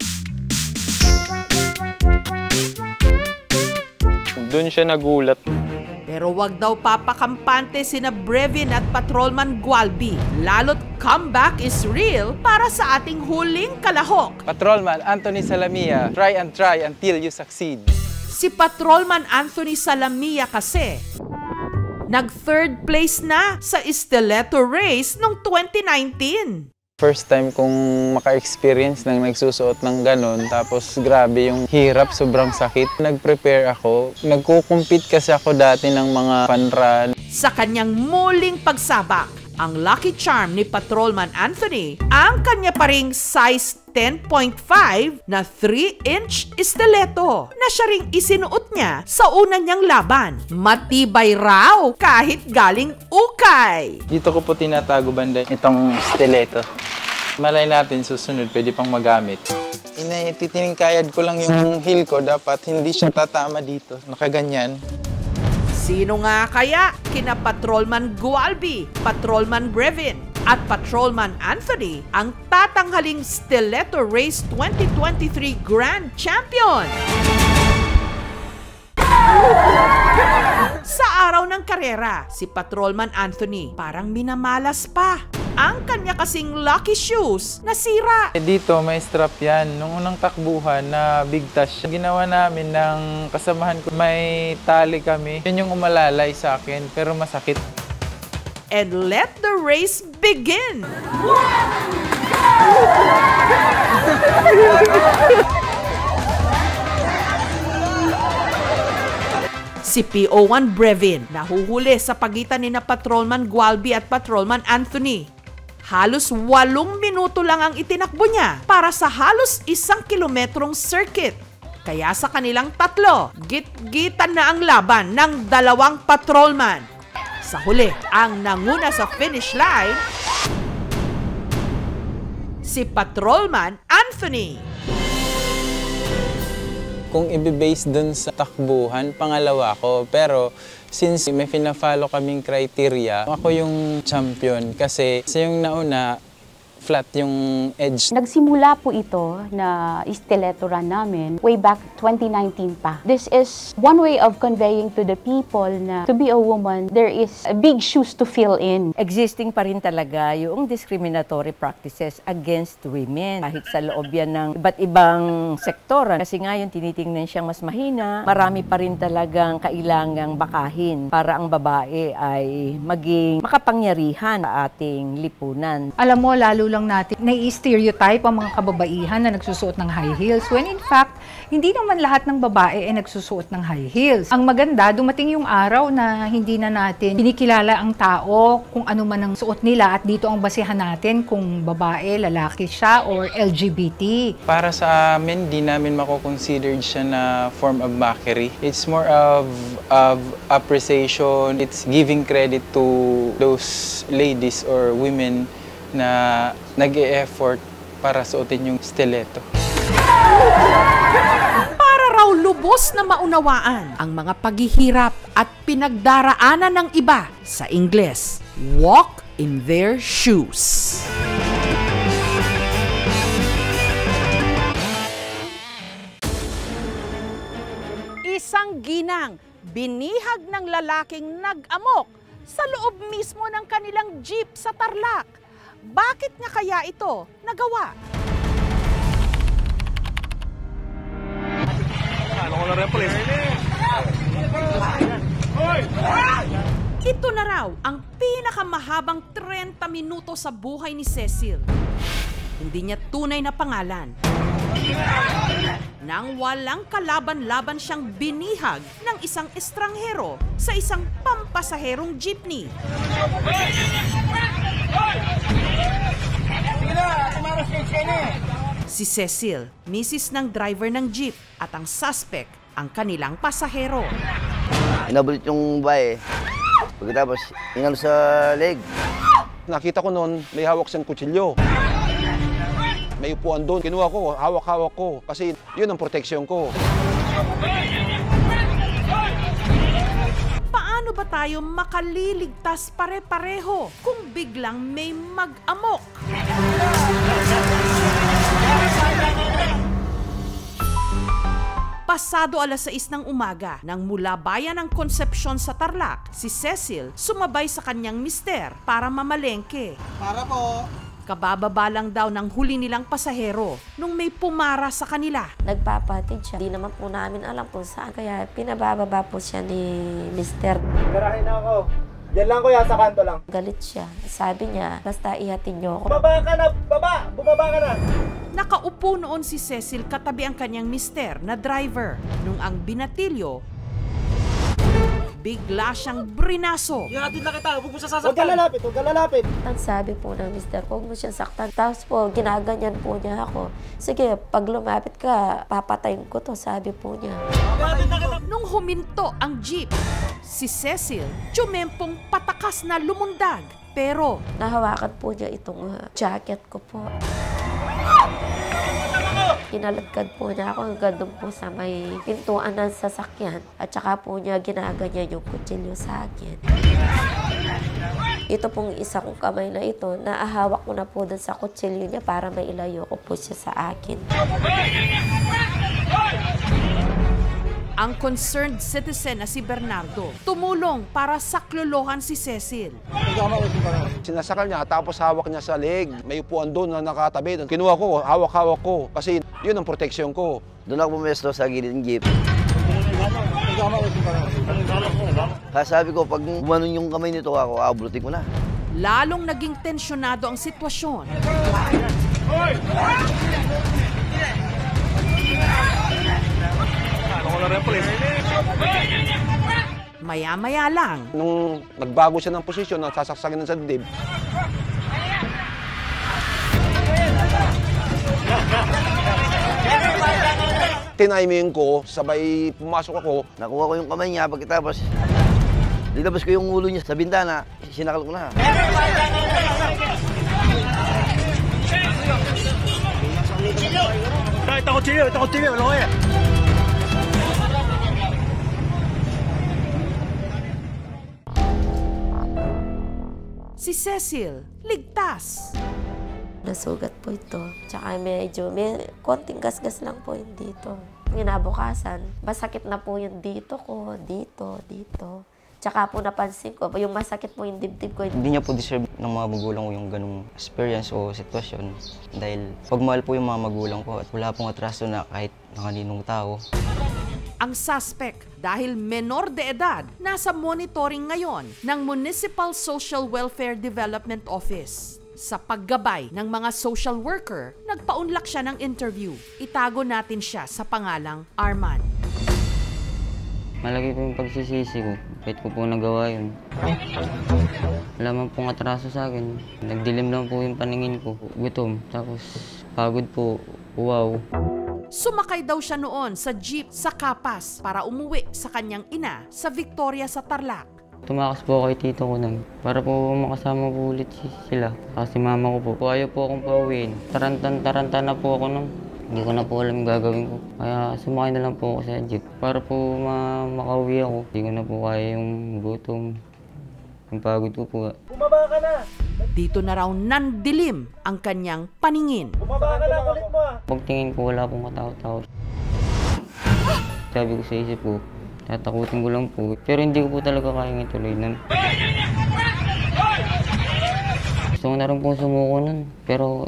doon siya nagulat. Pero wag daw papakampante sina Brevin at Patrolman Gualbi. Lalo't comeback is real para sa ating huling kalahok. Patrolman Anthony Salamia, try until you succeed. Si Patrolman Anthony Salamia kasi nag-third place na sa Stiletto Race noong 2019. First time kong maka-experience ng nagsusuot ng ganun. Tapos grabe yung hirap, sobrang sakit. Nag-prepare ako. Nagko-compete kasi ako dati ng mga fun run. Sa kanyang muling pagsabak, ang lucky charm ni Patrolman Anthony, ang kanya pa ring size 10.5 na 3-inch stiletto na siya ring isinuot niya sa una niyang laban. Matibay raw kahit galing ukay. Dito ko po tinatago banda itong stiletto. Malay natin susunod, pwede pang magamit. Titiningkayad ko lang yung heel ko, dapat hindi siya tatama dito. Nakaganyan. Sino nga kaya kina Patrolman Gualbi, Patrolman Brevin, at Patrolman Anthony ang tatanghaling Stiletto Race 2023 Grand Champion? Sa araw ng karera, si Patrolman Anthony parang minamalas pa. Ang kanya kasing lucky shoes nasira. Dito may strap yan. Nung unang takbuhan na big touch, ginawa namin ng kasamahan ko. May tali kami. Yun yung umalalay sa akin, pero masakit. And let the race begin! Si PO1 Brevin nahuhuli sa pagitan ni na Patrolman Gualbi at Patrolman Anthony. Halos 8 minuto lang ang itinakbo niya para sa halos 1 kilometrong circuit. Kaya sa kanilang tatlo, git-gitan na ang laban ng 2 patrolman. Sa huli, ang nanguna sa finish line, si Patrolman Anthony. Kung i-base dun sa takbuhan, pangalawa ko. Pero since may fina-follow kaming criteria, ako yung champion kasi sa yung nauna, flat yung edge. Nagsimula po ito na stiletto run namin way back 2019 pa. This is one way of conveying to the people na to be a woman, there is a big shoes to fill in. Existing pa rin talaga yung discriminatory practices against women. Kahit sa loob yan ng iba't ibang sektoran. Kasi nga yung tinitingnan siyang mas mahina, marami pa rin talagang kailangang bakahin para ang babae ay maging makapangyarihan sa ating lipunan. Alam mo, lalo lang natin nai-stereotype ang mga kababaihan na nagsusuot ng high heels when in fact, hindi naman lahat ng babae ay nagsusuot ng high heels. Ang maganda, dumating yung araw na hindi na natin kinikilala ang tao kung ano man ang suot nila at dito ang basehan natin kung babae, lalaki siya or LGBT. Para sa amin, di namin mako-considered siya na form of mockery. It's more of appreciation. It's giving credit to those ladies or women na nag-e-effort para suotin yung stiletto. Para raw lubos na maunawaan ang mga paghihirap at pinagdaraanan ng iba, sa Ingles, walk in their shoes. Isang ginang binihag ng lalaking nag-amok sa loob mismo ng kanilang jeep sa Tarlac. Bakit nga kaya ito nagawa? Ito na raw ang pinakamahabang 30 minuto sa buhay ni Cecil. Hindi niya tunay na pangalan. Nang walang kalaban-laban siyang binihag ng isang estranghero sa isang pampasaherong jeepney. Si Cecil, misis ng driver ng jeep at ang suspect, ang kanilang pasahero. Inabulit yung babae. Pagkatapos, inano sa leg. Nakita ko noon, may hawak siyang kutsilyo. May upuan doon. Kinuha ko, hawak-hawak ko. Kasi yun ang proteksyon ko. Paano ba tayo makaliligtas pare-pareho kung biglang may mag-amok? Pasado 6:00 ng umaga, nang mula bayan ng Concepcion sa Tarlac, si Cecil sumabay sa kanyang mister para mamalengke. Para po. Kabababa lang daw ng huli nilang pasahero nung may pumara sa kanila. Nagpapatid siya. Di naman po namin alam kung saan. Kaya pinabababa po siya ni Mr. Garahin na ako. Diyan lang kuya, sa kanto lang. Galit siya. Sabi niya, basta ihatid niyo ako. Baba ka na! Baba! Bumaba ka na! Nakaupo noon si Cecil katabi ang kanyang mister na driver. Nung ang binatilyo, bigla siyang brinaso. Ihatid na kita, huwag mo siya sasaktan. Huwag ka lalapit, huwag ka lalapit. Ang sabi po ng mister, huwag mo siyang saktan. Tapos po, ginaganyan po niya ako. Sige, pag lumapit ka, papatayin ko to, sabi po niya. Nung huminto ang jeep, si Cecil, tsumempong patakas na lumundag. Pero nahawakan po niya itong jacket ko po. Kinalagkad po niya ako hanggang doon po sa may pintuan ng sasakyan. At saka po niya ginaganyan yung kutsilyo sa akin. Ito pong isa kong kamay na ito, naahawak ko na po doon sa kutsilyo niya para mailayo ko po siya sa akin. Ang concerned citizen na si Bernardo tumulong para saklolohan si Cecil. Sinasakal niya tapos hawak niya sa leg. May upuan doon na nakatabi. Kinuha ko, hawak-hawak ko kasi yun ang proteksyon ko. Doon ako pumesto sa gilid ng jeep. Sabi ko, pag gumanon yung kamay nito ako, aablutin ko na. Lalong naging tensyonado ang sitwasyon. Maya-maya lang. Nung nagbago siya ng posisyon, nasasaksakin ng sa dibdib. Tiniming ko, sabay pumasok ako. Nakuha ko yung kamay niya, pagkatapos nilabas ko yung ulo niya sa bintana, sinakal ko na. Ito ko chile, wala ko yan. Si Cecil, ligtas. Nasugat po ito. Tsaka may konting gasgas lang po yun dito. Kinabukasan, masakit na po yung dito ko, dito. Tsaka po napansin ko, yung masakit po yung dibdib ko. Hindi niya po deserve ng mga magulang ko yung ganung experience o sitwasyon. Dahil pagmahal po yung mga magulang ko at wala pong atraso na kahit ng kaninong tao. Ang suspect, dahil menor de edad, nasa monitoring ngayon ng Municipal Social Welfare Development Office. Sa paggabay ng mga social worker, nagpaunlak siya ng interview. Itago natin siya sa pangalang Arman. Malaki po yung pagsisisi ko. Kahit ko po nagawa yun. Wala man pong atraso sa akin. Nagdilim lang po yung paningin ko. Gutom. Tapos pagod po. Wow. Sumakay daw siya noon sa jeep sa Kapas para umuwi sa kanyang ina sa Victoria sa Tarlac. Tumakas po kay tito ko nun para po makasama po ulit sila. Kasi mama ko po. Ayaw po akong pauwiin. Taranta na po ako nun. Hindi ko na po alam yung gagawin ko. Kaya sumakay na lang po ako sa jeep para po makauwi ako. Hindi ko na po kaya yung gutom. Yung pagod ko po. Bumaba ka na! Dito na raw nandilim ang kanyang paningin. Bumaba ka na, kulit mo ah! Pagtingin ko, wala pong katakot-takot. Sabi ko sa isip ko, tatakutin ko lang po. Pero hindi ko po talaga kayang ituloy nun. Gusto ko na rin pong sumuko nun. Pero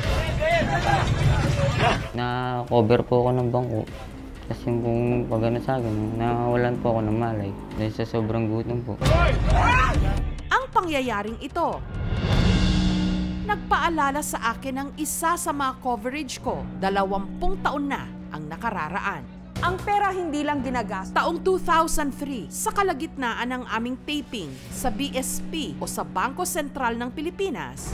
na-cover po ako ng bangko. Kasi yung pag-ano sa akin, nawalan po ako ng malay. Dahil sa sobrang gutom po. Ang pangyayaring ito, nagpaalala sa akin ng isa sa mga coverage ko, 20 taon na ang nakararaan. Ang pera hindi lang ginagastos. Taong 2003, sa kalagitnaan ng aming taping sa BSP o sa Bangko Sentral ng Pilipinas,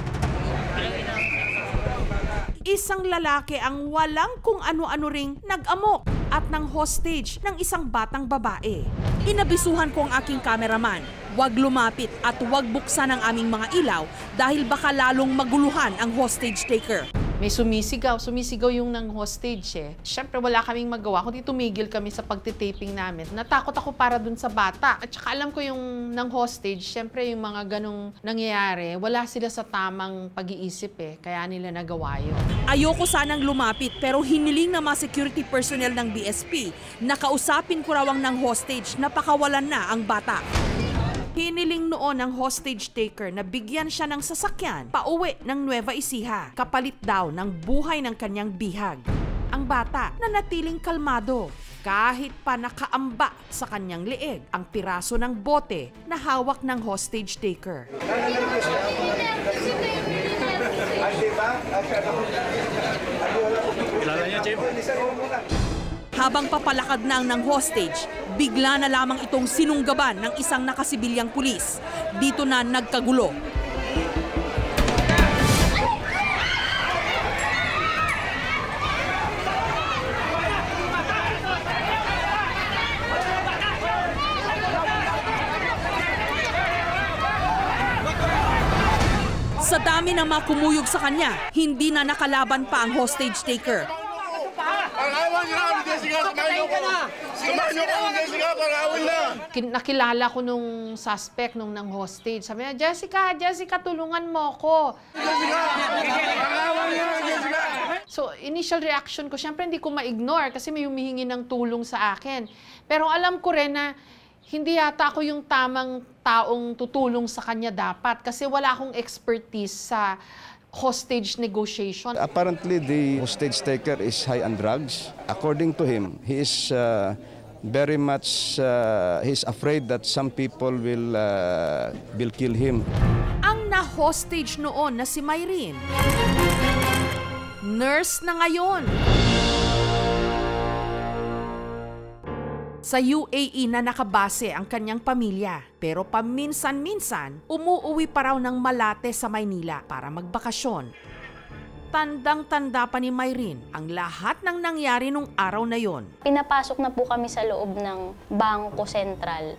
isang lalaki ang walang kung ano-ano ring nag-amok at ng hostage ng isang batang babae. Inabisuhan ko ang aking cameraman, huwag lumapit at huwag buksan ang aming mga ilaw dahil baka lalong maguluhan ang hostage taker. May sumisigaw yung ng hostage eh. Siyempre wala kaming magawa, kundi tumigil kami sa pagtitaping namin. Natakot ako para dun sa bata. At saka alam ko yung ng hostage, siyempre yung mga ganong nangyayari, wala sila sa tamang pag-iisip eh. Kaya nila nagawa yun. Ayoko sanang lumapit pero hiniling ng mga security personnel ng BSP na kausapin ko raw ang ng hostage na pakawalan na ang bata. Hiniling noon ng hostage taker na bigyan siya ng sasakyan pauwi ng Nueva Ecija, kapalit daw ng buhay ng kanyang bihag. Ang bata nanatiling kalmado kahit pa nakaamba sa kanyang leeg ang piraso ng bote na hawak ng hostage taker. Kilala niya, Jim? Habang papalakad na ng hostage, bigla na lamang itong sinunggaban ng isang nakasibilyang pulis. Dito na nagkagulo. Sa dami ng mga kumuyog sa kanya, hindi na nakalaban pa ang hostage taker. Nakilala ko nung suspect nung nang hostage. Sabi niya, Jessica, tulungan mo ko. So, initial reaction ko, syempre hindi ko ma-ignore kasi may humihingi ng tulong sa akin. Pero alam ko rin na hindi yata ako yung tamang taong tutulong sa kanya dapat kasi wala akong expertise sa hostage negotiation. Apparently, the hostage taker is high on drugs. According to him, he is very much he's afraid that some people will kill him. Ang na-hostage noon na si Myrene, nurse na ngayon. Sa UAE na nakabase ang kanyang pamilya, pero paminsan-minsan umuuwi pa raw ng Malate sa Maynila para magbakasyon. Tandang-tanda pa ni Myrene ang lahat ng nangyari nung araw na yon. Pinapasok na po kami sa loob ng Bangko Sentral.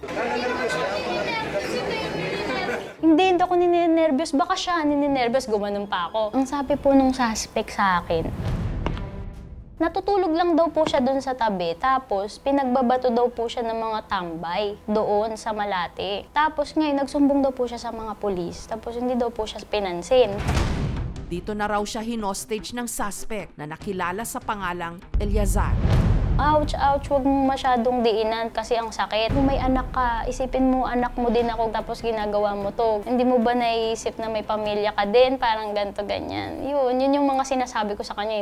Hindi ako nininervyos, baka siya nininervyos, gumanon pa ako. Ang sabi po nung suspect sa akin, natutulog lang daw po siya doon sa tabi, tapos pinagbabato daw po siya ng mga tambay doon sa Malate. Tapos ngayon, nagsumbong daw po siya sa mga pulis, tapos hindi daw po siya pinansin. Dito na raw siya hinostage ng suspect na nakilala sa pangalang Eliazar. Ouch, huwag mo masyadong diinan kasi ang sakit. Kung may anak ka, isipin mo anak mo din ako tapos ginagawa mo to. Hindi mo ba naiisip na may pamilya ka din? Parang ganito, ganyan. Yun yung mga sinasabi ko sa kanya.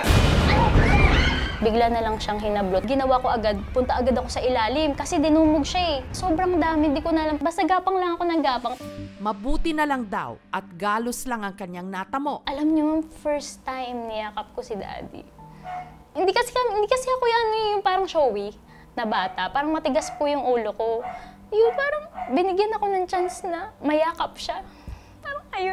Bigla na lang siyang hinablot. Ginawa ko agad, punta agad ako sa ilalim kasi dinumog siya eh. Sobrang dami, di ko na alam. Basta gapang lang ako ng gapang. Mabuti na lang daw at galos lang ang kanyang natamo. Alam niyo, first time niyakap ko si Daddy. Hindi kasi ako yung parang showy na bata. Parang matigas po yung ulo ko. Yung parang binigyan ako ng chance na mayakap siya. Parang ayun.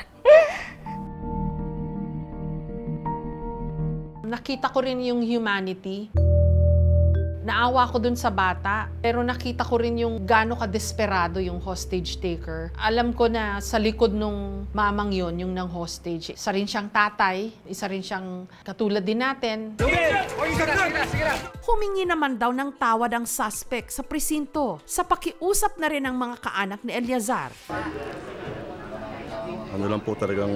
Nakita ko rin yung humanity. Naawa ko dun sa bata, pero nakita ko rin yung gaano ka-desperado yung hostage taker. Alam ko na sa likod nung mamang yon yung nang hostage. Isa rin siyang tatay, isa rin siyang katulad din natin. Humingi naman daw ng tawad ang suspect sa presinto sa pakiusap na rin ng mga kaanak ni Eliazar. Ano lang po talagang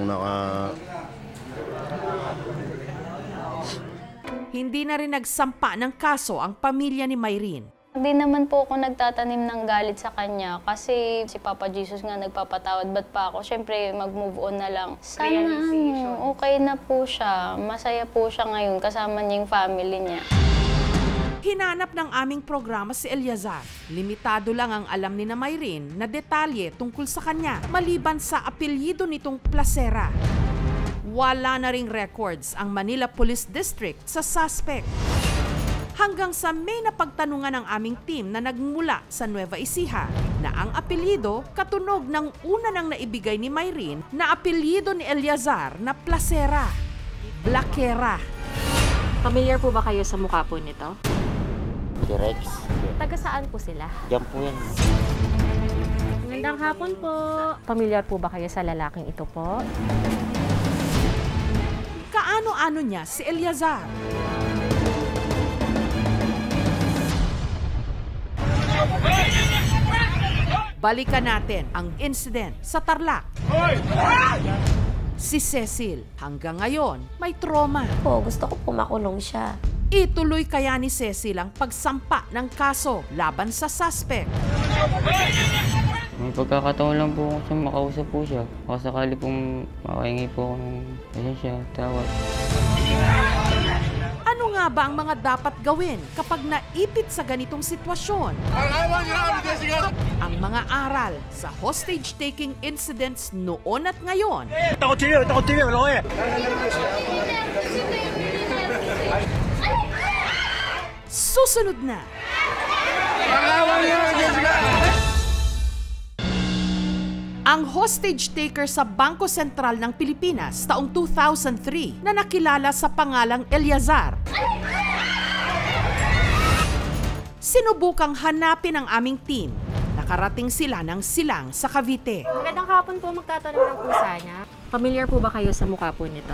Hindi na rin nagsampa ng kaso ang pamilya ni Myrene. Hindi naman po ako nagtatanim ng galit sa kanya kasi si Papa Jesus nga nagpapatawad. Ba't pa ako? Siyempre, mag-move on na lang. Sana okay na po siya. Masaya po siya ngayon kasama niya yung family niya. Hinanap ng aming programa si Eliazar. Limitado lang ang alam ni na Myrene na detalye tungkol sa kanya maliban sa apelyido nitong Placera. Wala na ring records ang Manila Police District sa suspect. Hanggang sa may napagtanungan ng aming team na nagmula sa Nueva Ecija na ang apelyido katunog ng una nang naibigay ni Myrene na apelyido ni Eliazar na Placera, Blaquera. Familiar po ba kayo sa mukha po nito? Si Rex. Taga saan po sila? Diyan po yan. Magandang hapon po. Familiar po ba kayo sa lalaking ito po? Kaano-ano niya si Eliazar? Balikan natin ang incident sa Tarlac. Si Cecil hanggang ngayon may trauma. Gusto ko po makulong siya. Ituloy kaya ni Cecil ang pagsampa ng kaso laban sa suspect. May pagkakataon lang po ako siya makausap po siya. Baka sakali pong makahingi po ako ng pasensya, tawad. Ano nga ba ang mga dapat gawin kapag naipit sa ganitong sitwasyon? Ang mga aral sa hostage-taking incidents noon at ngayon. Susunod na. Ang hostage taker sa Bangko Sentral ng Pilipinas taong 2003 na nakilala sa pangalang Eliazar. Sinubukang hanapin ang aming team. Nakarating sila ng silang sa Cavite. Magandang hapon po, magtatanong lang po sana. Familiar po ba kayo sa mukha po nito?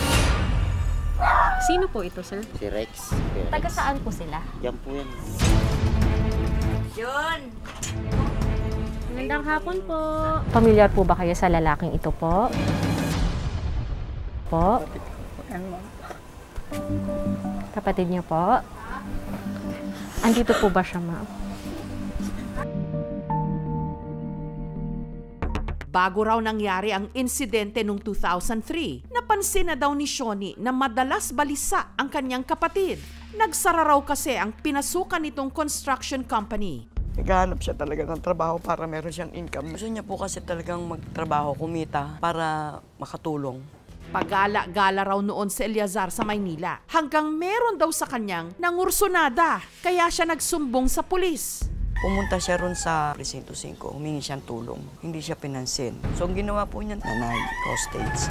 Sino po ito, sir? Si Rex. Taga saan po sila? Diyan po yan. Yun! Magandang hapon po. Familiar po ba kayo sa lalaking ito po? Po? Kapatid niyo po? Andito po ba siya, ma'am? Bago raw nangyari ang insidente noong 2003, napansin na daw ni Shoni na madalas balisa ang kanyang kapatid. Nagsara raw kasi ang pinasukan nitong construction company. Naghahanap siya talaga ng trabaho para meron siyang income. Gusto niya po kasi talagang magtrabaho, kumita para makatulong. Pagala-gala raw noon si Eliazar sa Maynila hanggang meron daw sa kanyang nangursunada kaya siya nagsumbong sa pulis. Pumunta siya ron sa Presinto 5, humingi siyang tulong. Hindi siya pinansin. So ang ginawa po niya, hostage.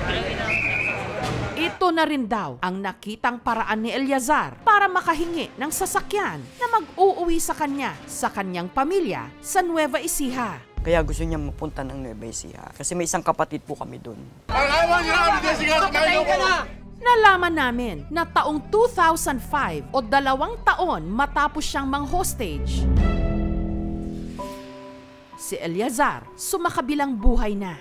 Ito na rin daw ang nakitang paraan ni Eliazar para makahingi ng sasakyan na mag-uuwi sa kanya sa kanyang pamilya sa Nueva Ecija. Kaya gusto niya mapunta ng Nueva Ecija kasi may isang kapatid po kami doon. Nalaman namin na taong 2005 o 2 taon matapos siyang mang-hostage, si Eliazar sumakabilang buhay na.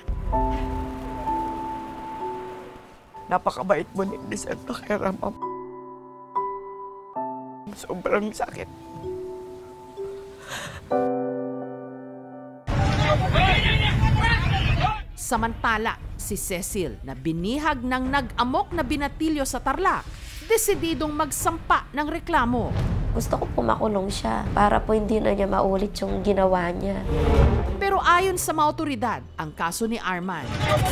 Napakabait mo ni Lisette Kera, ma'am. Sobrang sakit. Samantala, si Cecil na binihag ng nag-amok na binatilyo sa Tarlac, desididong magsampa ng reklamo. Gusto ko po makulong siya para po hindi na niya maulit yung ginawa niya. Pero ayon sa mga otoridad, ang kaso ni Arman,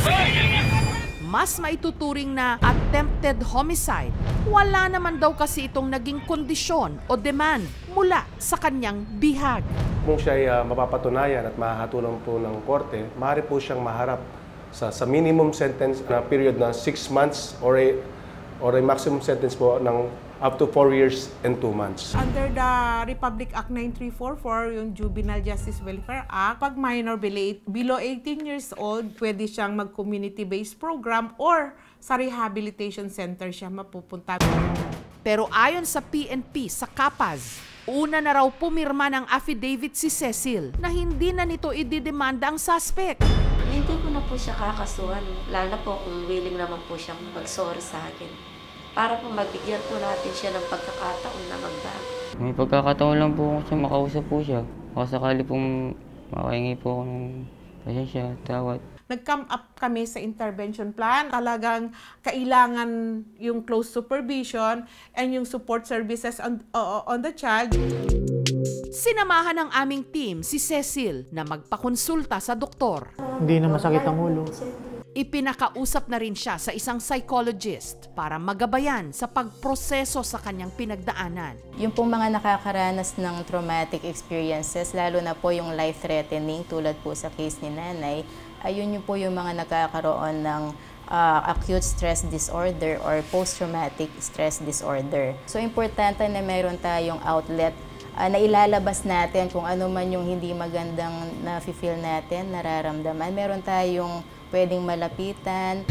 mas maituturing na attempted homicide. Wala naman daw kasi itong naging kondisyon o demand mula sa kanyang bihag. Kung siya ay mapapatunayan at mahahatulan po ng korte, maaari po siyang maharap sa minimum sentence na period na 6 months or a maximum sentence po ng up to 4 years and 2 months. Under the Republic Act 9344, yung Juvenile Justice Welfare Act, pag minor below 18 years old, pwede siyang mag-community-based program or sa rehabilitation center siya mapupunta. Pero ayon sa PNP sa Kapaz, una na raw pumirma ng affidavit si Cecil na hindi na nito ididemanda ang suspect. Hindi ko na po siya kakasuhan, lalo na po kung willing naman po siyang mag-sorry sa akin. Para po magbigyan po natin siya ng pagkakataon na magbago. May pagkakataon lang po ako siya makausap po siya. Baka sakali pong makahingi po ako ng pasensya, tawad. Nag-come up kami sa intervention plan. Talagang kailangan yung close supervision and yung support services on the child. Sinamahan ng aming team si Cecil na magpakonsulta sa doktor. Hindi na masakit ang ulo. Ipinakausap na rin siya sa isang psychologist para magabayan sa pagproseso sa kanyang pinagdaanan. Yung pong mga nakakaranas ng traumatic experiences, lalo na po yung life-threatening tulad po sa case ni nanay, ayun yung po yung mga nakakaroon ng acute stress disorder or post-traumatic stress disorder. So importante na meron tayong outlet na ilalabas natin kung ano man yung hindi magandang na-feel natin, nararamdaman. Meron tayong pwedeng malapitan.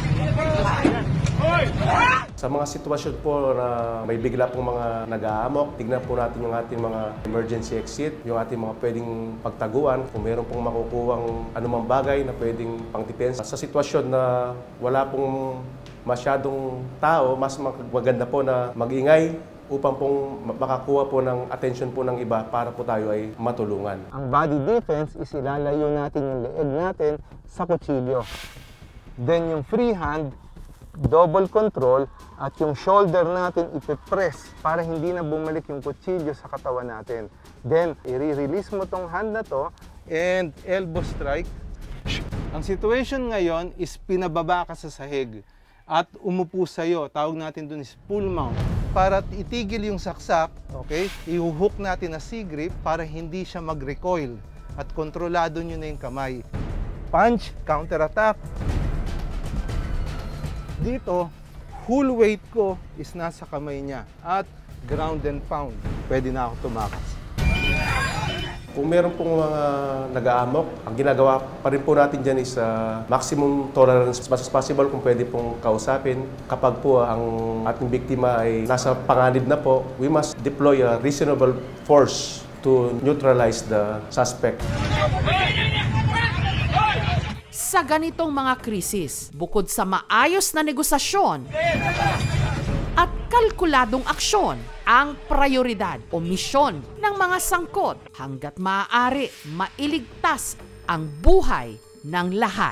Sa mga sitwasyon po na may bigla pong mga nag-aamok, tignan po natin yung ating mga emergency exit, yung ating mga pwedeng pagtaguan, kung meron pong makukuhang anumang bagay na pwedeng pangdepensa. Sa sitwasyon na wala pong masyadong tao, mas maganda po na mag-ingay upang pong makakuha po ng attention po ng iba para po tayo ay matulungan. Ang body defense is ilalayo natin yung leeg natin sa kutsilyo. Then yung free hand, double control, at yung shoulder natin ipipress para hindi na bumalik yung kutsilyo sa katawan natin. Then, i-release mo tong hand na to and elbow strike. Ang situation ngayon is pinababa ka sa sahig at umupo sa'yo. Tawag natin dun is full mount. Para itigil yung saksak, okay, i-hook natin na C-grip para hindi siya mag-recoil at kontrolado nyo na yung kamay. Punch, counter-attack. Dito, full weight ko is nasa kamay niya at ground and pound. Pwede na ako tumakas. Kung meron pong mga nag-aamok, ang ginagawa pa rin po natin dyan is maximum tolerance as much as possible kung pwede pong kausapin. Kapag po ang ating biktima ay nasa panganib na po, we must deploy a reasonable force to neutralize the suspect. Sa ganitong mga krisis, bukod sa maayos na negosasyon at kalkuladong aksyon, ang prioridad o misyon ng mga sangkot hanggat maaari mailigtas ang buhay ng lahat.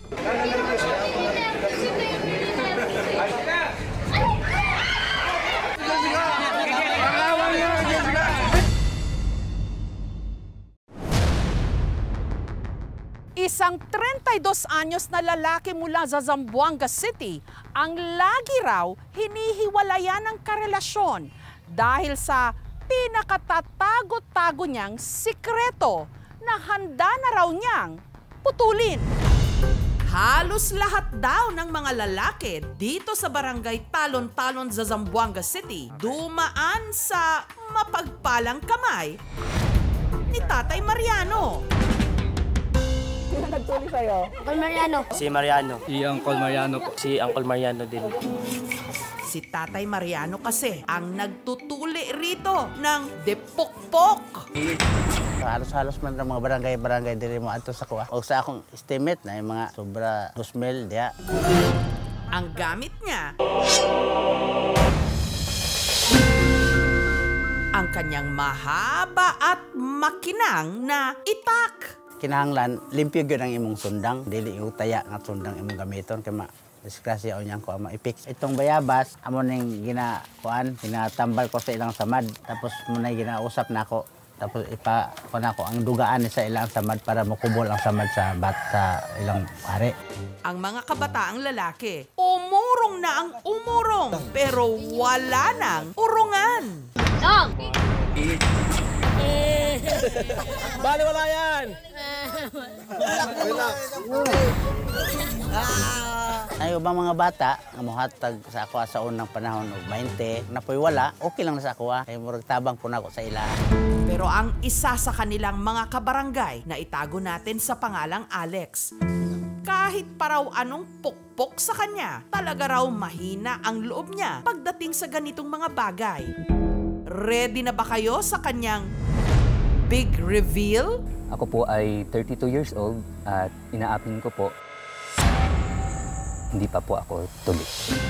Isang 32 anyos na lalaki mula sa Zamboanga City ang lagi raw hinihiwalayan ng karelasyon dahil sa pinakatatago-tago niyang sikreto na handa na raw niyang putulin. Halos lahat daw ng mga lalaki dito sa barangay Talon-Talon sa Zamboanga City dumaan sa mapagpalang kamay ni Tatay Mariano. Sino nagtuli sa'yo? Uncle Mariano. Si Mariano. Si Uncle Mariano po. Si Uncle Mariano din. Si Tatay Mariano kasi ang nagtutuli rito ng depokpok. Halos-halos man ng mga barangay diri mo ato sa kuha. O sa akong estimate na yung mga sobra 2,000 diya. Ang gamit niya, ang kanyang mahaba at makinang na itak. Kinahanglan, limpyo gyud ang imong sundang, dili utaya nga sundang imong gamiton kay disgrasya o niyang ko ma-ipix. Itong bayabas, amo ning ginatambal ko sa ilang samad, tapos muna ginausap na ako, tapos ipa ko na ako ang dugaan sa ilang samad para makubol ang samad sa ilang pare. Ang mga kabataang lalaki, umurong na ang umurong, pero wala nang urungan. Bali wala yan! Ay, ubang mga bata, nga mohatag sa ako sa unang panahon o 20, napoy wala, okay lang na sa ako kaya murag tabang po na ako sa ila. Pero ang isa sa kanilang mga kabarangay na itago natin sa pangalang Alex, kahit pa raw anong pukpok sa kanya, talaga raw mahina ang loob niya pagdating sa ganitong mga bagay. Ready na ba kayo sa kanyang big reveal? Ako po ay 32 years old at inaapin ko po, hindi pa po ako tuloy.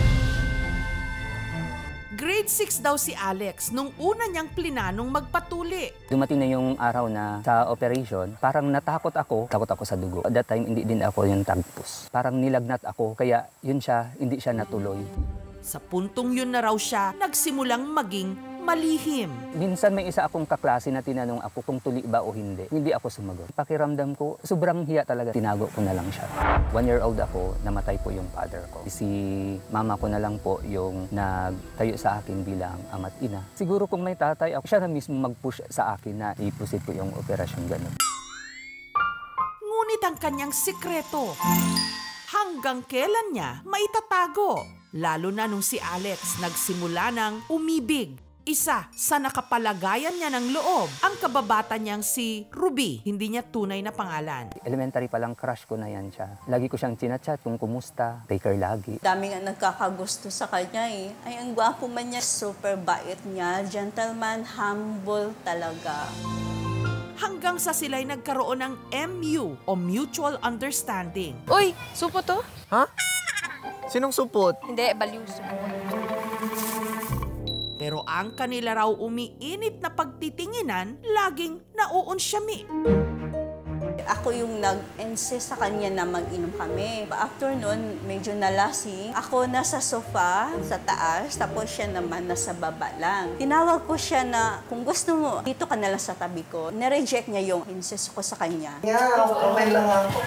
Grade 6 daw si Alex nung una niyang plinanong magpatuli. Dumating na yung araw na sa operation, parang natakot ako, takot ako sa dugo. At that time, hindi din ako yung tagpus. Parang nilagnat ako, kaya yun siya, hindi siya natuloy. Sa puntong yun na raw siya, nagsimulang maging malihim. Minsan may isa akong kaklase na tinanong ako kung tuli ba o hindi. Hindi ako sumagot. Pakiramdam ko, sobrang hiya talaga. Tinago ko na lang siya. 1-year-old ako, namatay po yung father ko. Si mama ko na lang po yung nagtayo sa akin bilang ama't ina. Siguro kung may tatay ako, siya na mismo mag-push sa akin na ipusit ko yung operasyon ganun. Ngunit ang kanyang sikreto, hanggang kailan niya maitatago? Lalo na nung si Alex nagsimula ng umibig. Isa sa nakapalagayan niya ng loob, ang kababata niyang si Ruby. Hindi niya tunay na pangalan. Elementary pa lang, crush ko na yan siya. Lagi ko siyang chinachat kung kumusta. Take her lagi. Dami nga nagkakagusto sa kanya eh. Ay, ang gwapo man niya. Super bait niya. Gentleman, humble talaga. Hanggang sa sila'y nagkaroon ng MU o Mutual Understanding. Uy, supo to? Ha? Sinong supot? Hindi, baliw supot. Pero ang kanila raw umiinit na pagtitinginan, laging nauunsyami. Ako yung nag-insist sa kanya na mag-inom kami. After nun, medyo nalasing. Ako nasa sofa, sa taas, tapos siya naman nasa baba lang. Tinawag ko siya na, kung gusto mo, dito ka na lang sa tabi ko. Na-reject niya yung insist ko sa kanya. Okay lang ako.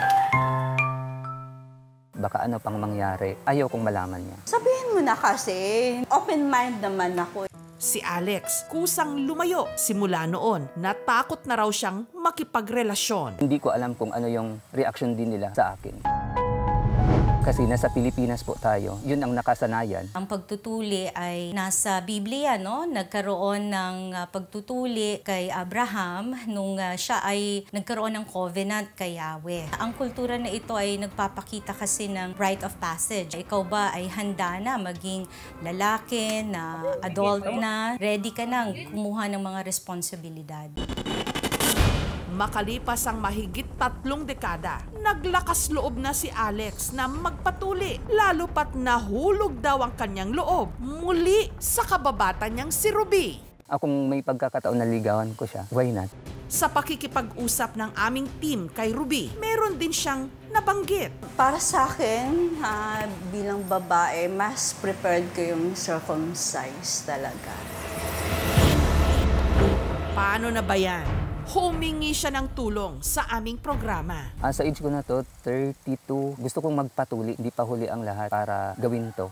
Baka ano pang mangyari, ayaw kong malaman niya. Sabihin mo na kasi, open mind naman ako. Si Alex, kusang lumayo simula noon. Natakot na raw siyang makipagrelasyon. Hindi ko alam kung ano yung reaction din nila sa akin. Kasi nasa Pilipinas po tayo, yun ang nakasanayan. Ang pagtutuli ay nasa Biblia, no? Nagkaroon ng pagtutuli kay Abraham nung siya ay nagkaroon ng covenant kay Yahweh. Ang kultura na ito ay nagpapakita kasi ng rite of passage. Ikaw ba ay handa na maging lalaki na adult na, ready ka nang kumuha ng mga responsibilidad. Makalipas ang mahigit 3 dekada, naglakas loob na si Alex na magpatuli, lalo pat nahulog daw ang kanyang loob muli sa kababata niyang si Ruby. Akong may pagkakataon na ligawan ko siya, why not? Sa pakikipag-usap ng aming team kay Ruby, meron din siyang nabanggit. Para sa akin, bilang babae, mas prepared ko yung circumcise talaga. Paano na ba yan? Humingi siya ng tulong sa aming programa. Sa age ko na to, 32, gusto kong magpatuli, hindi pa huli ang lahat para gawin to.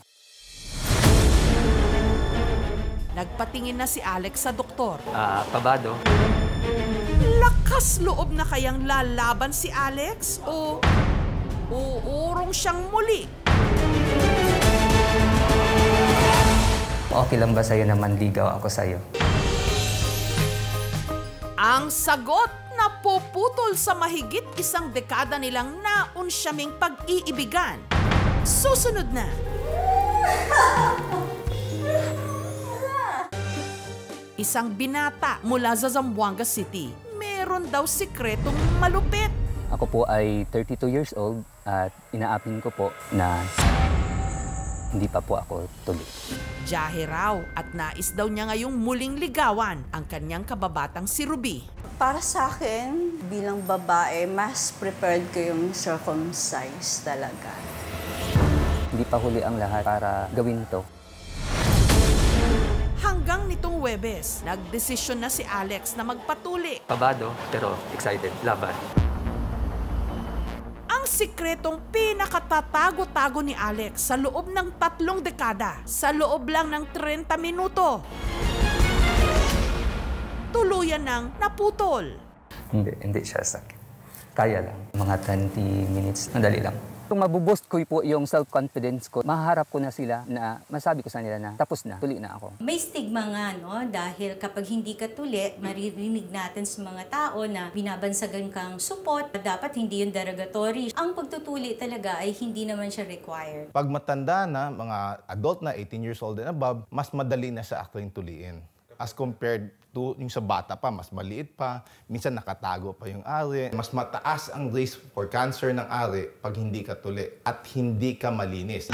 Nagpatingin na si Alex sa doktor. Pabado. Lakas loob na kayang lalaban si Alex o uurong siyang muli? Okay lang ba sa'yo na manligaw ako sa'yo? Ang sagot na puputol sa mahigit 1 dekada nilang naunsyaming pag-iibigan. Susunod na. Isang binata mula sa Zamboanga City, meron daw sikretong malupit. Ako po ay 32 years old at inaapin ko po na hindi pa po ako tuloy. Jahe raw at nais daw niya ngayong muling ligawan ang kanyang kababatang si Ruby. Para sa akin, bilang babae, mas prepared ko yung circumcise talaga. Hindi pa huli ang lahat para gawin to. Hanggang nitong Huwebes, nagdesisyon na si Alex na magpatuli. Pabado, pero excited. Laban. Ang sikretong pinakatatago-tago ni Alex sa loob ng 3 dekada, sa loob lang ng 30 minuto. Tuluyan ng naputol. Hindi siya sakit. Kaya lang. Mga 20 minutes, madali lang. Kung mabuboost ko po yung self-confidence ko, maharap ko na sila na masabi ko sa nila na tapos na, tuli na ako. May stigma nga, no? Dahil kapag hindi ka tuli, maririnig natin sa mga tao na binabansagan kang supot, dapat hindi yung derogatory. Ang pagtutuli talaga ay hindi naman siya required. Pag matanda na, mga adult na, 18 years old and above, mas madali na sa actually tuliin. As compared to yung sa bata pa, mas maliit pa, minsan nakatago pa yung ari. Mas mataas ang risk for cancer ng ari pag hindi ka tuli at hindi ka malinis.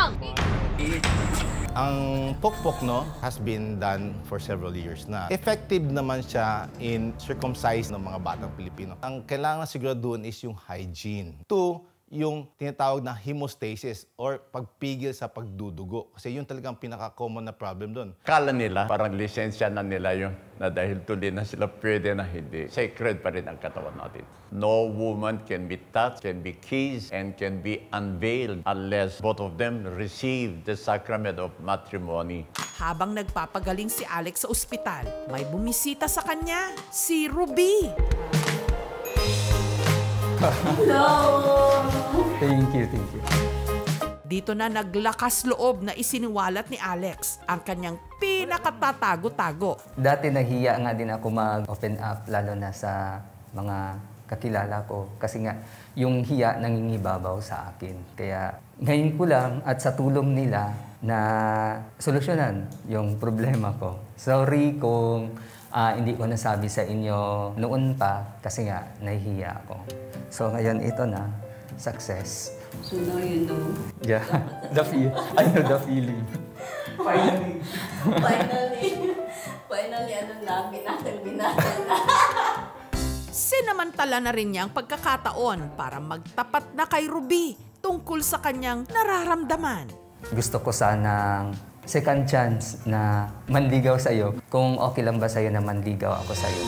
Ang pokpok, no, has been done for several years na. Effective naman siya in circumcise ng mga batang Pilipino. Ang kailangan siguraduhin is yung hygiene. 2, yung tinatawag na hemostasis or pagpigil sa pagdudugo. Kasi yun talagang pinaka-common na problem doon. Kala nila, parang lisensya na nila yun, na dahil tuli na sila, pwede na hindi. Sacred pa rin ang katawan natin. No woman can be touched, can be kissed, and can be unveiled unless both of them receive the sacrament of matrimony. Habang nagpapagaling si Alex sa ospital, may bumisita sa kanya, si Ruby. Hello! Thank you. Dito na naglakas loob na isiniwalat ni Alex ang kanyang pinakatatago-tago. Dati nahiya nga din ako mag-open up, lalo na sa mga kakilala ko. Kasi nga, yung hiya nangingibabaw sa akin. Kaya ngayon ko lang at sa tulong nila na solusyonan yung problema ko. Sorry kung hindi ko nasabi sa inyo noon pa kasi nga nahihiya ako. So ngayon ito na, success. So now you know? Yeah, I know the feeling. Finally, ano na, binatang na. Sinamantala na rin niya ang pagkakataon para magtapat na kay Ruby tungkol sa kanyang nararamdaman. Gusto ko sanang second chance na manligaw sa'yo. Kung okay lang ba sa'yo na manligaw ako sa'yo?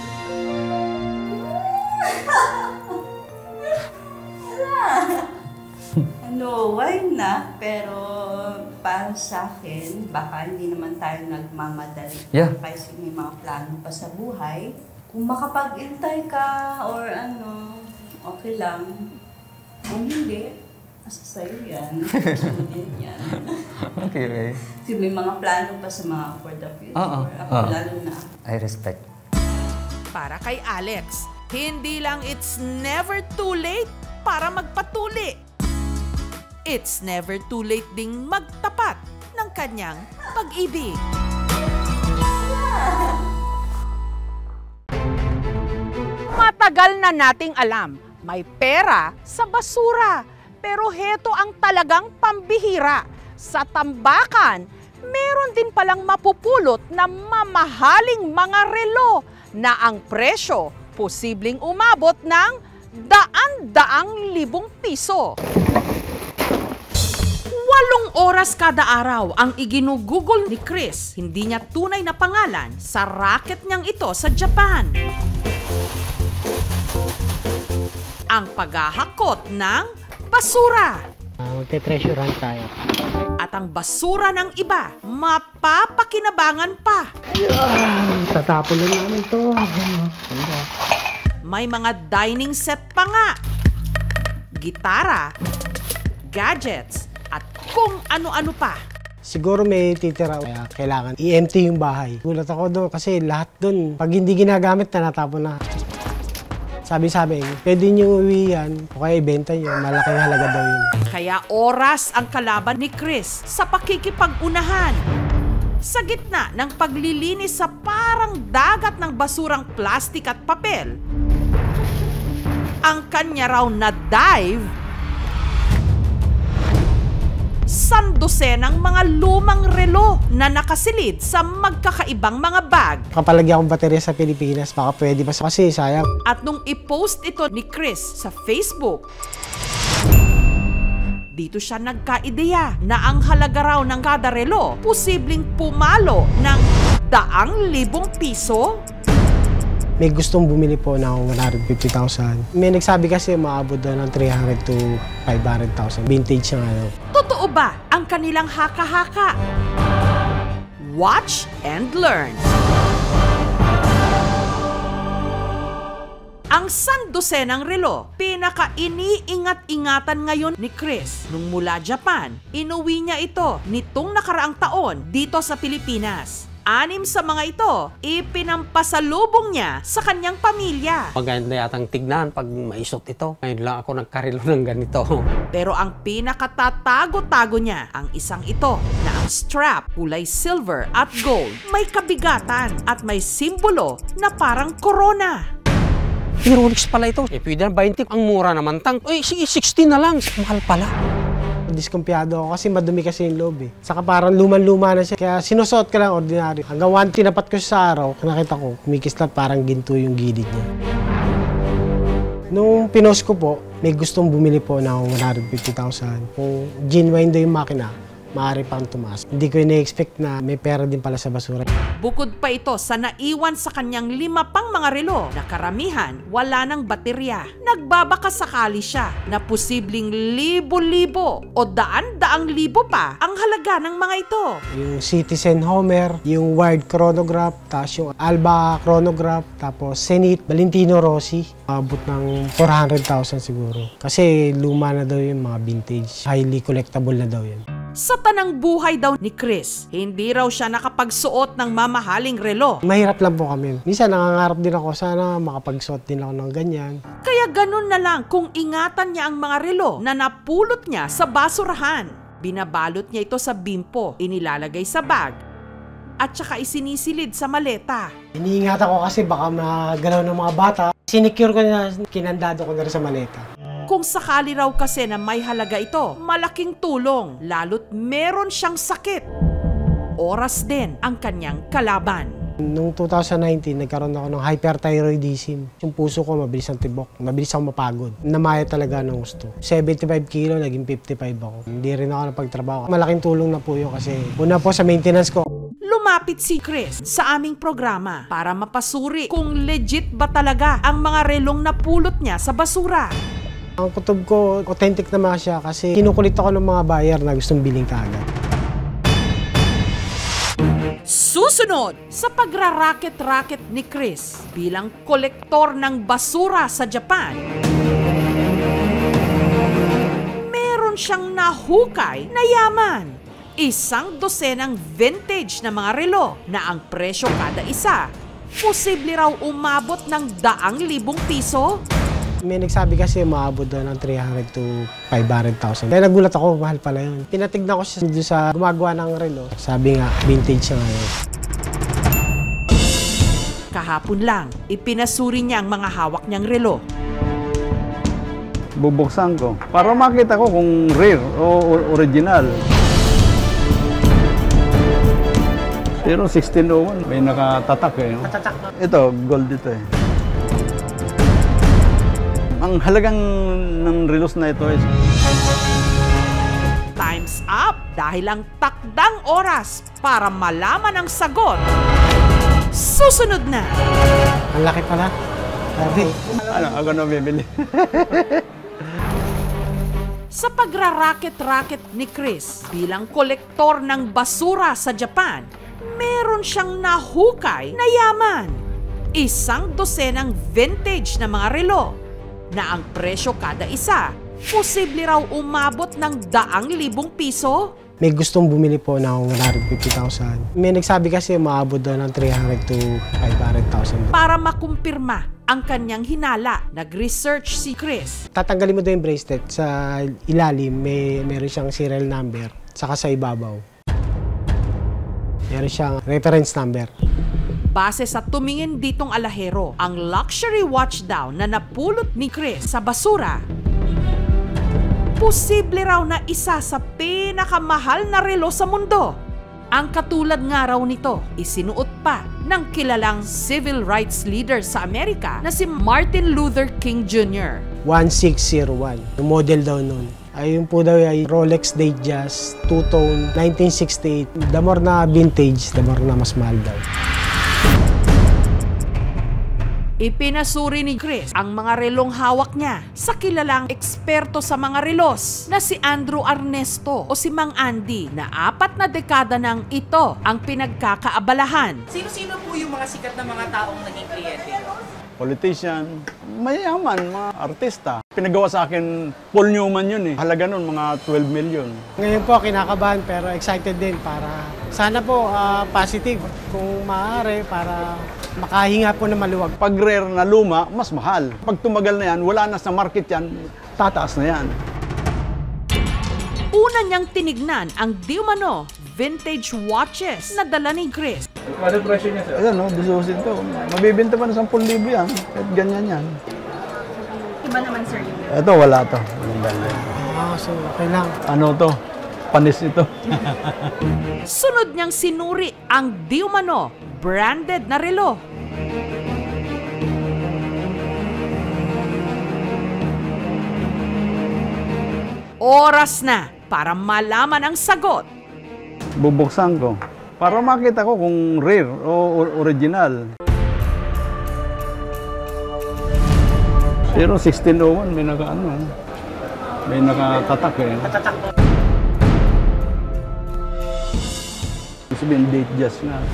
Ano, why not? Pero para sa akin, baka hindi naman tayo nagmamadali. Yeah. Kasi may mga plano pa sa buhay. Kung makapag-intay ka or ano, okay lang. Kung hindi, asa sa'yo yan. Sundin yan. Okay. Kasi may mga plano pa sa mga for the future. Ako lalo na. I respect. Para kay Alex, hindi lang it's never too late para magpatuli. It's never too late ding magtapat ng kanyang pag-ibig. Matagal na nating alam, may pera sa basura. Pero heto ang talagang pambihira. Sa tambakan, meron din palang mapupulot na mamahaling mga relo na ang presyo posibleng umabot ng daan-daang libong piso. 8 oras kada araw ang iginugugol ni Chris. Hindi niya tunay na pangalan sa racket niyang ito sa Japan. Ang paghahakot ng basura. Magte-treasurean tayo. At ang basura ng iba, mapapakinabangan pa. Tatapon na namin to. May mga dining set pa nga. Gitara, gadgets, at kung ano-ano pa. Siguro may titira, kaya kailangan i-empty yung bahay. Gulat ako doon kasi lahat doon, pag hindi ginagamit, natapon na. Sabi, pwede nyo uwi yan o kaya ibenta nyo, malaking halaga daw yun. Kaya oras ang kalaban ni Chris sa pakikipag-unahan. Sa gitna ng paglilinis sa parang dagat ng basurang plastik at papel, ang kanya raw na dive sandosenang mga lumang relo na nakasilid sa magkakaibang mga bag. Kapalagyan akong baterya sa Pilipinas, baka pwede ba? Kasi sayang. At nung i-post ito ni Chris sa Facebook, dito siya nagka-ideya na ang halaga raw ng kada relo posibleng pumalo ng 100,000 piso. May gustong bumili po ng 150,000. May nagsabi kasi maabot daw ng 300 to 500,000. Vintage na ano. Totoo ba ang kanilang haka-haka? Watch and learn. Ang sandosenang relo, pinaka-iniingat-ingatan ngayon ni Chris. Nung mula Japan, inuwi niya ito nitong nakaraang taon dito sa Pilipinas. 6 sa mga ito, ipinampasalubong niya sa kanyang pamilya. Maganda yatang tignan pag maisot ito. Ngayon lang ako nagkarilo ng ganito. Pero ang pinakatatago-tago niya, ang isang ito na ang strap, kulay silver at gold, may kabigatan at may simbolo na parang corona. Rolex pala ito. Pwede na 20. Ang mura naman tang. Sige, 16 na lang. Mahal pala. Diskumpiyado ako kasi madumi kasi yung loob eh. Saka parang luman-luma na siya. Kaya sinusuot ka lang ordinaryo. Hanggang 1 tinapat ko siya sa araw, nakita ko, kumikislat parang ginto yung gilid niya. Nung pinost ko po, may gustong bumili po ng 150,000. Kung genuine daw yung makina, maaari pang tumaas. Hindi ko ina-expect na may pera din pala sa basura. Bukod pa ito sa naiwan sa kanyang 5 pang mga relo na karamihan wala ng baterya. Nagbabaka sakali siya na posibleng libo-libo o daan-daang libo pa ang halaga ng mga ito. Yung Citizen Homer, yung Wired Chronograph, tapos yung Alba Chronograph, tapos Zenith, Valentino Rossi. Abot ng 400,000 siguro. Kasi luma na daw yung mga vintage. Highly collectible na daw yun. Sa tanang buhay daw ni Chris, hindi raw siya nakapagsuot ng mamahaling relo. Mahirap lang po kami. Minsan nangangarap din ako, sana makapagsuot din ako ng ganyan. Kaya ganun na lang kung ingatan niya ang mga relo na napulot niya sa basurahan. Binabalot niya ito sa bimpo, inilalagay sa bag, at saka isinisilid sa maleta. Iniingat ako kasi baka magalaw ng mga bata. Sinicure ko na, kinandado ko na rin sa maleta. Kung sakali raw kasi na may halaga ito, malaking tulong, lalo't meron siyang sakit. oras din ang kanyang kalaban. Noong 2019, nagkaroon ako ng hyperthyroidism. Yung puso ko mabilis ang tibok, mabilis ako mapagod. Namaya talaga ng gusto. 75 kilo, naging 55 ako. Hindi rin ako napagtrabaho. Malaking tulong na po yun kasi una po sa maintenance ko. Lumapit si Chris sa aming programa para mapasuri kung legit ba talaga ang mga relong napulot niya sa basura. Ang kutob ko, authentic naman siya kasi kinukulit ako ng mga buyer na gustong biling kaagad. Susunod sa pagraraket-raket ni Chris bilang kolektor ng basura sa Japan, meron siyang nahukay na yaman. Isang dosenang vintage na mga relo na ang presyo kada isa, posible raw umabot ng 100,000 piso. May nagsabi kasi maabot daw ng 300 to 500,000. Kaya nagulat ako, mahal pala yun. Tinatignan ko siya doon sa gumagawa ng relo. Sabi nga, vintage siya ngayon. Kahapon lang, ipinasuri niya ang mga hawak niyang relo. Bubuksan ko para makita ko kung rare o original. Pero 1601, may nakatatak eh. Ito, gold ito eh. Ang halagang ng relos na ito is... Time's up dahil ang takdang oras para malaman ang sagot. Susunod na! Ang laki pala. Sabi. Ano, ako na bibili. Sa pagraraket-raket ni Chris bilang kolektor ng basura sa Japan, meron siyang nahukay na yaman. Isang dosenang vintage na mga relo na ang presyo kada isa, posible raw umabot ng 100,000 piso. May gustong bumili po ng 150,000. May nagsabi kasi maabot daw ng 300 to 500,000. Para makumpirma ang kanyang hinala, nag-research si Chris. Tatanggalin mo daw yung bracelet. Sa ilalim, meron siyang serial number. Saka sa ibabaw, meron siyang reference number. Base sa tumingin ditong alahero, ang luxury watch daw na napulot ni Chris sa basura, posible raw na isa sa pinakamahal na relo sa mundo. Ang katulad nga raw nito, isinuot pa ng kilalang civil rights leader sa Amerika na si Martin Luther King Jr. 1601, yung model daw nun. Ayun po daw ay Rolex Datejust, two-tone, 1968. The more na vintage, the more na mas mahal daw. Ipinasuri ni Chris ang mga relong hawak niya sa kilalang eksperto sa mga relos na si Andrew Arnesto o si Mang Andy na 4 na dekada nang ito ang pinagkakaabalahan. Sino-sino po yung mga sikat na mga taong naging kliyente? Politician, mayaman, mga artista. Pinagawa sa akin, Paul Newman yun eh. Halaga nun, mga 12 million. Ngayon po, kinakabahan pero excited din para sana po positive kung maaari para makahinga po na maluwag. Pag rare na luma, mas mahal. Pag tumagal na yan, wala na sa market yan, tataas na yan. Una niyang tinignan ang di umano vintage watches na dala ni Chris. Ano presyo niya, sir? Ayan, no, dususin to. Mabibinta pa na 10,000 yan. Kahit ganyan yan. Iba naman, sir. Ito, wala to. So okay lang. Ano to? Panis ito. Sunod niyang sinuri ang di umano branded na relo. Oras na para malaman ang sagot. Bubuksan ko para makita ko kung rare o original. Pero 1601 may may nakatatak eh. Sabihin date just nga.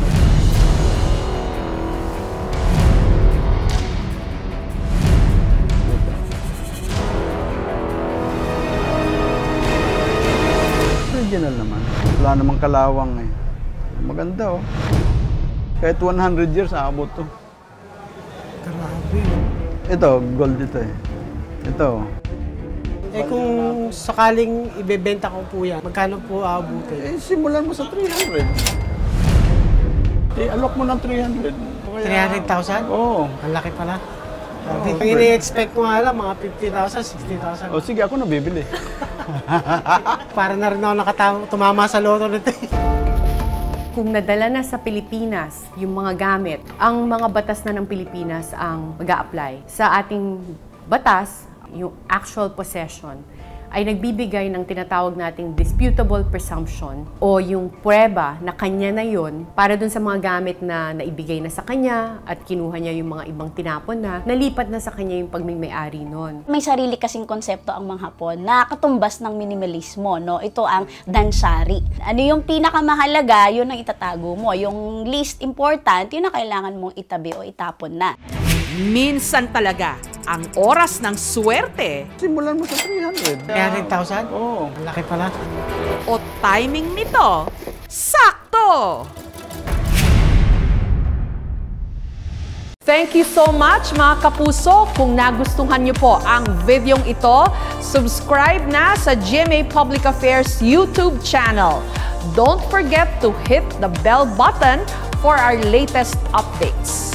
Original naman. Wala namang kalawang eh. Maganda oh. Kahit 100 years aabot to. Grabe. Ito, gold ito eh. Ito. Eh kung sakaling ibebenta ko po yan, magkano po aabutin? Eh simulan mo sa 300. Eh alok mo ng 300. 300,000? Oo. Ang laki pala. Ang ini-expect ko nga lang, mga 50,000, 60,000. O sige, ako na bibili. Para na rin ako tumama sa loto nito. kung nadala na sa Pilipinas yung mga gamit, ang mga batas na ng Pilipinas ang mag-a-apply. Sa ating batas, yung actual possession, ay nagbibigay ng tinatawag nating disputable presumption o yung prueba na kanya na yun para dun sa mga gamit na naibigay na sa kanya at kinuha niya yung mga ibang tinapon na, nalipat na sa kanya yung pagmimay-ari nun. May sarili kasing konsepto ang mga Hapon na katumbas ng minimalismo, no? Ito ang dansari. Ano yung pinakamahalaga, yun ang itatago mo. Yung least important, yun ang kailangan mong itabi o itapon na. Minsan talaga, ang oras ng swerte. Simulan mo sa 300. 300,000? Oo. Laki pala. O timing nito, sakto! Thank you so much mga kapuso. Kung nagustuhan niyo po ang videong ito, subscribe na sa GMA Public Affairs YouTube channel. Don't forget to hit the bell button for our latest updates.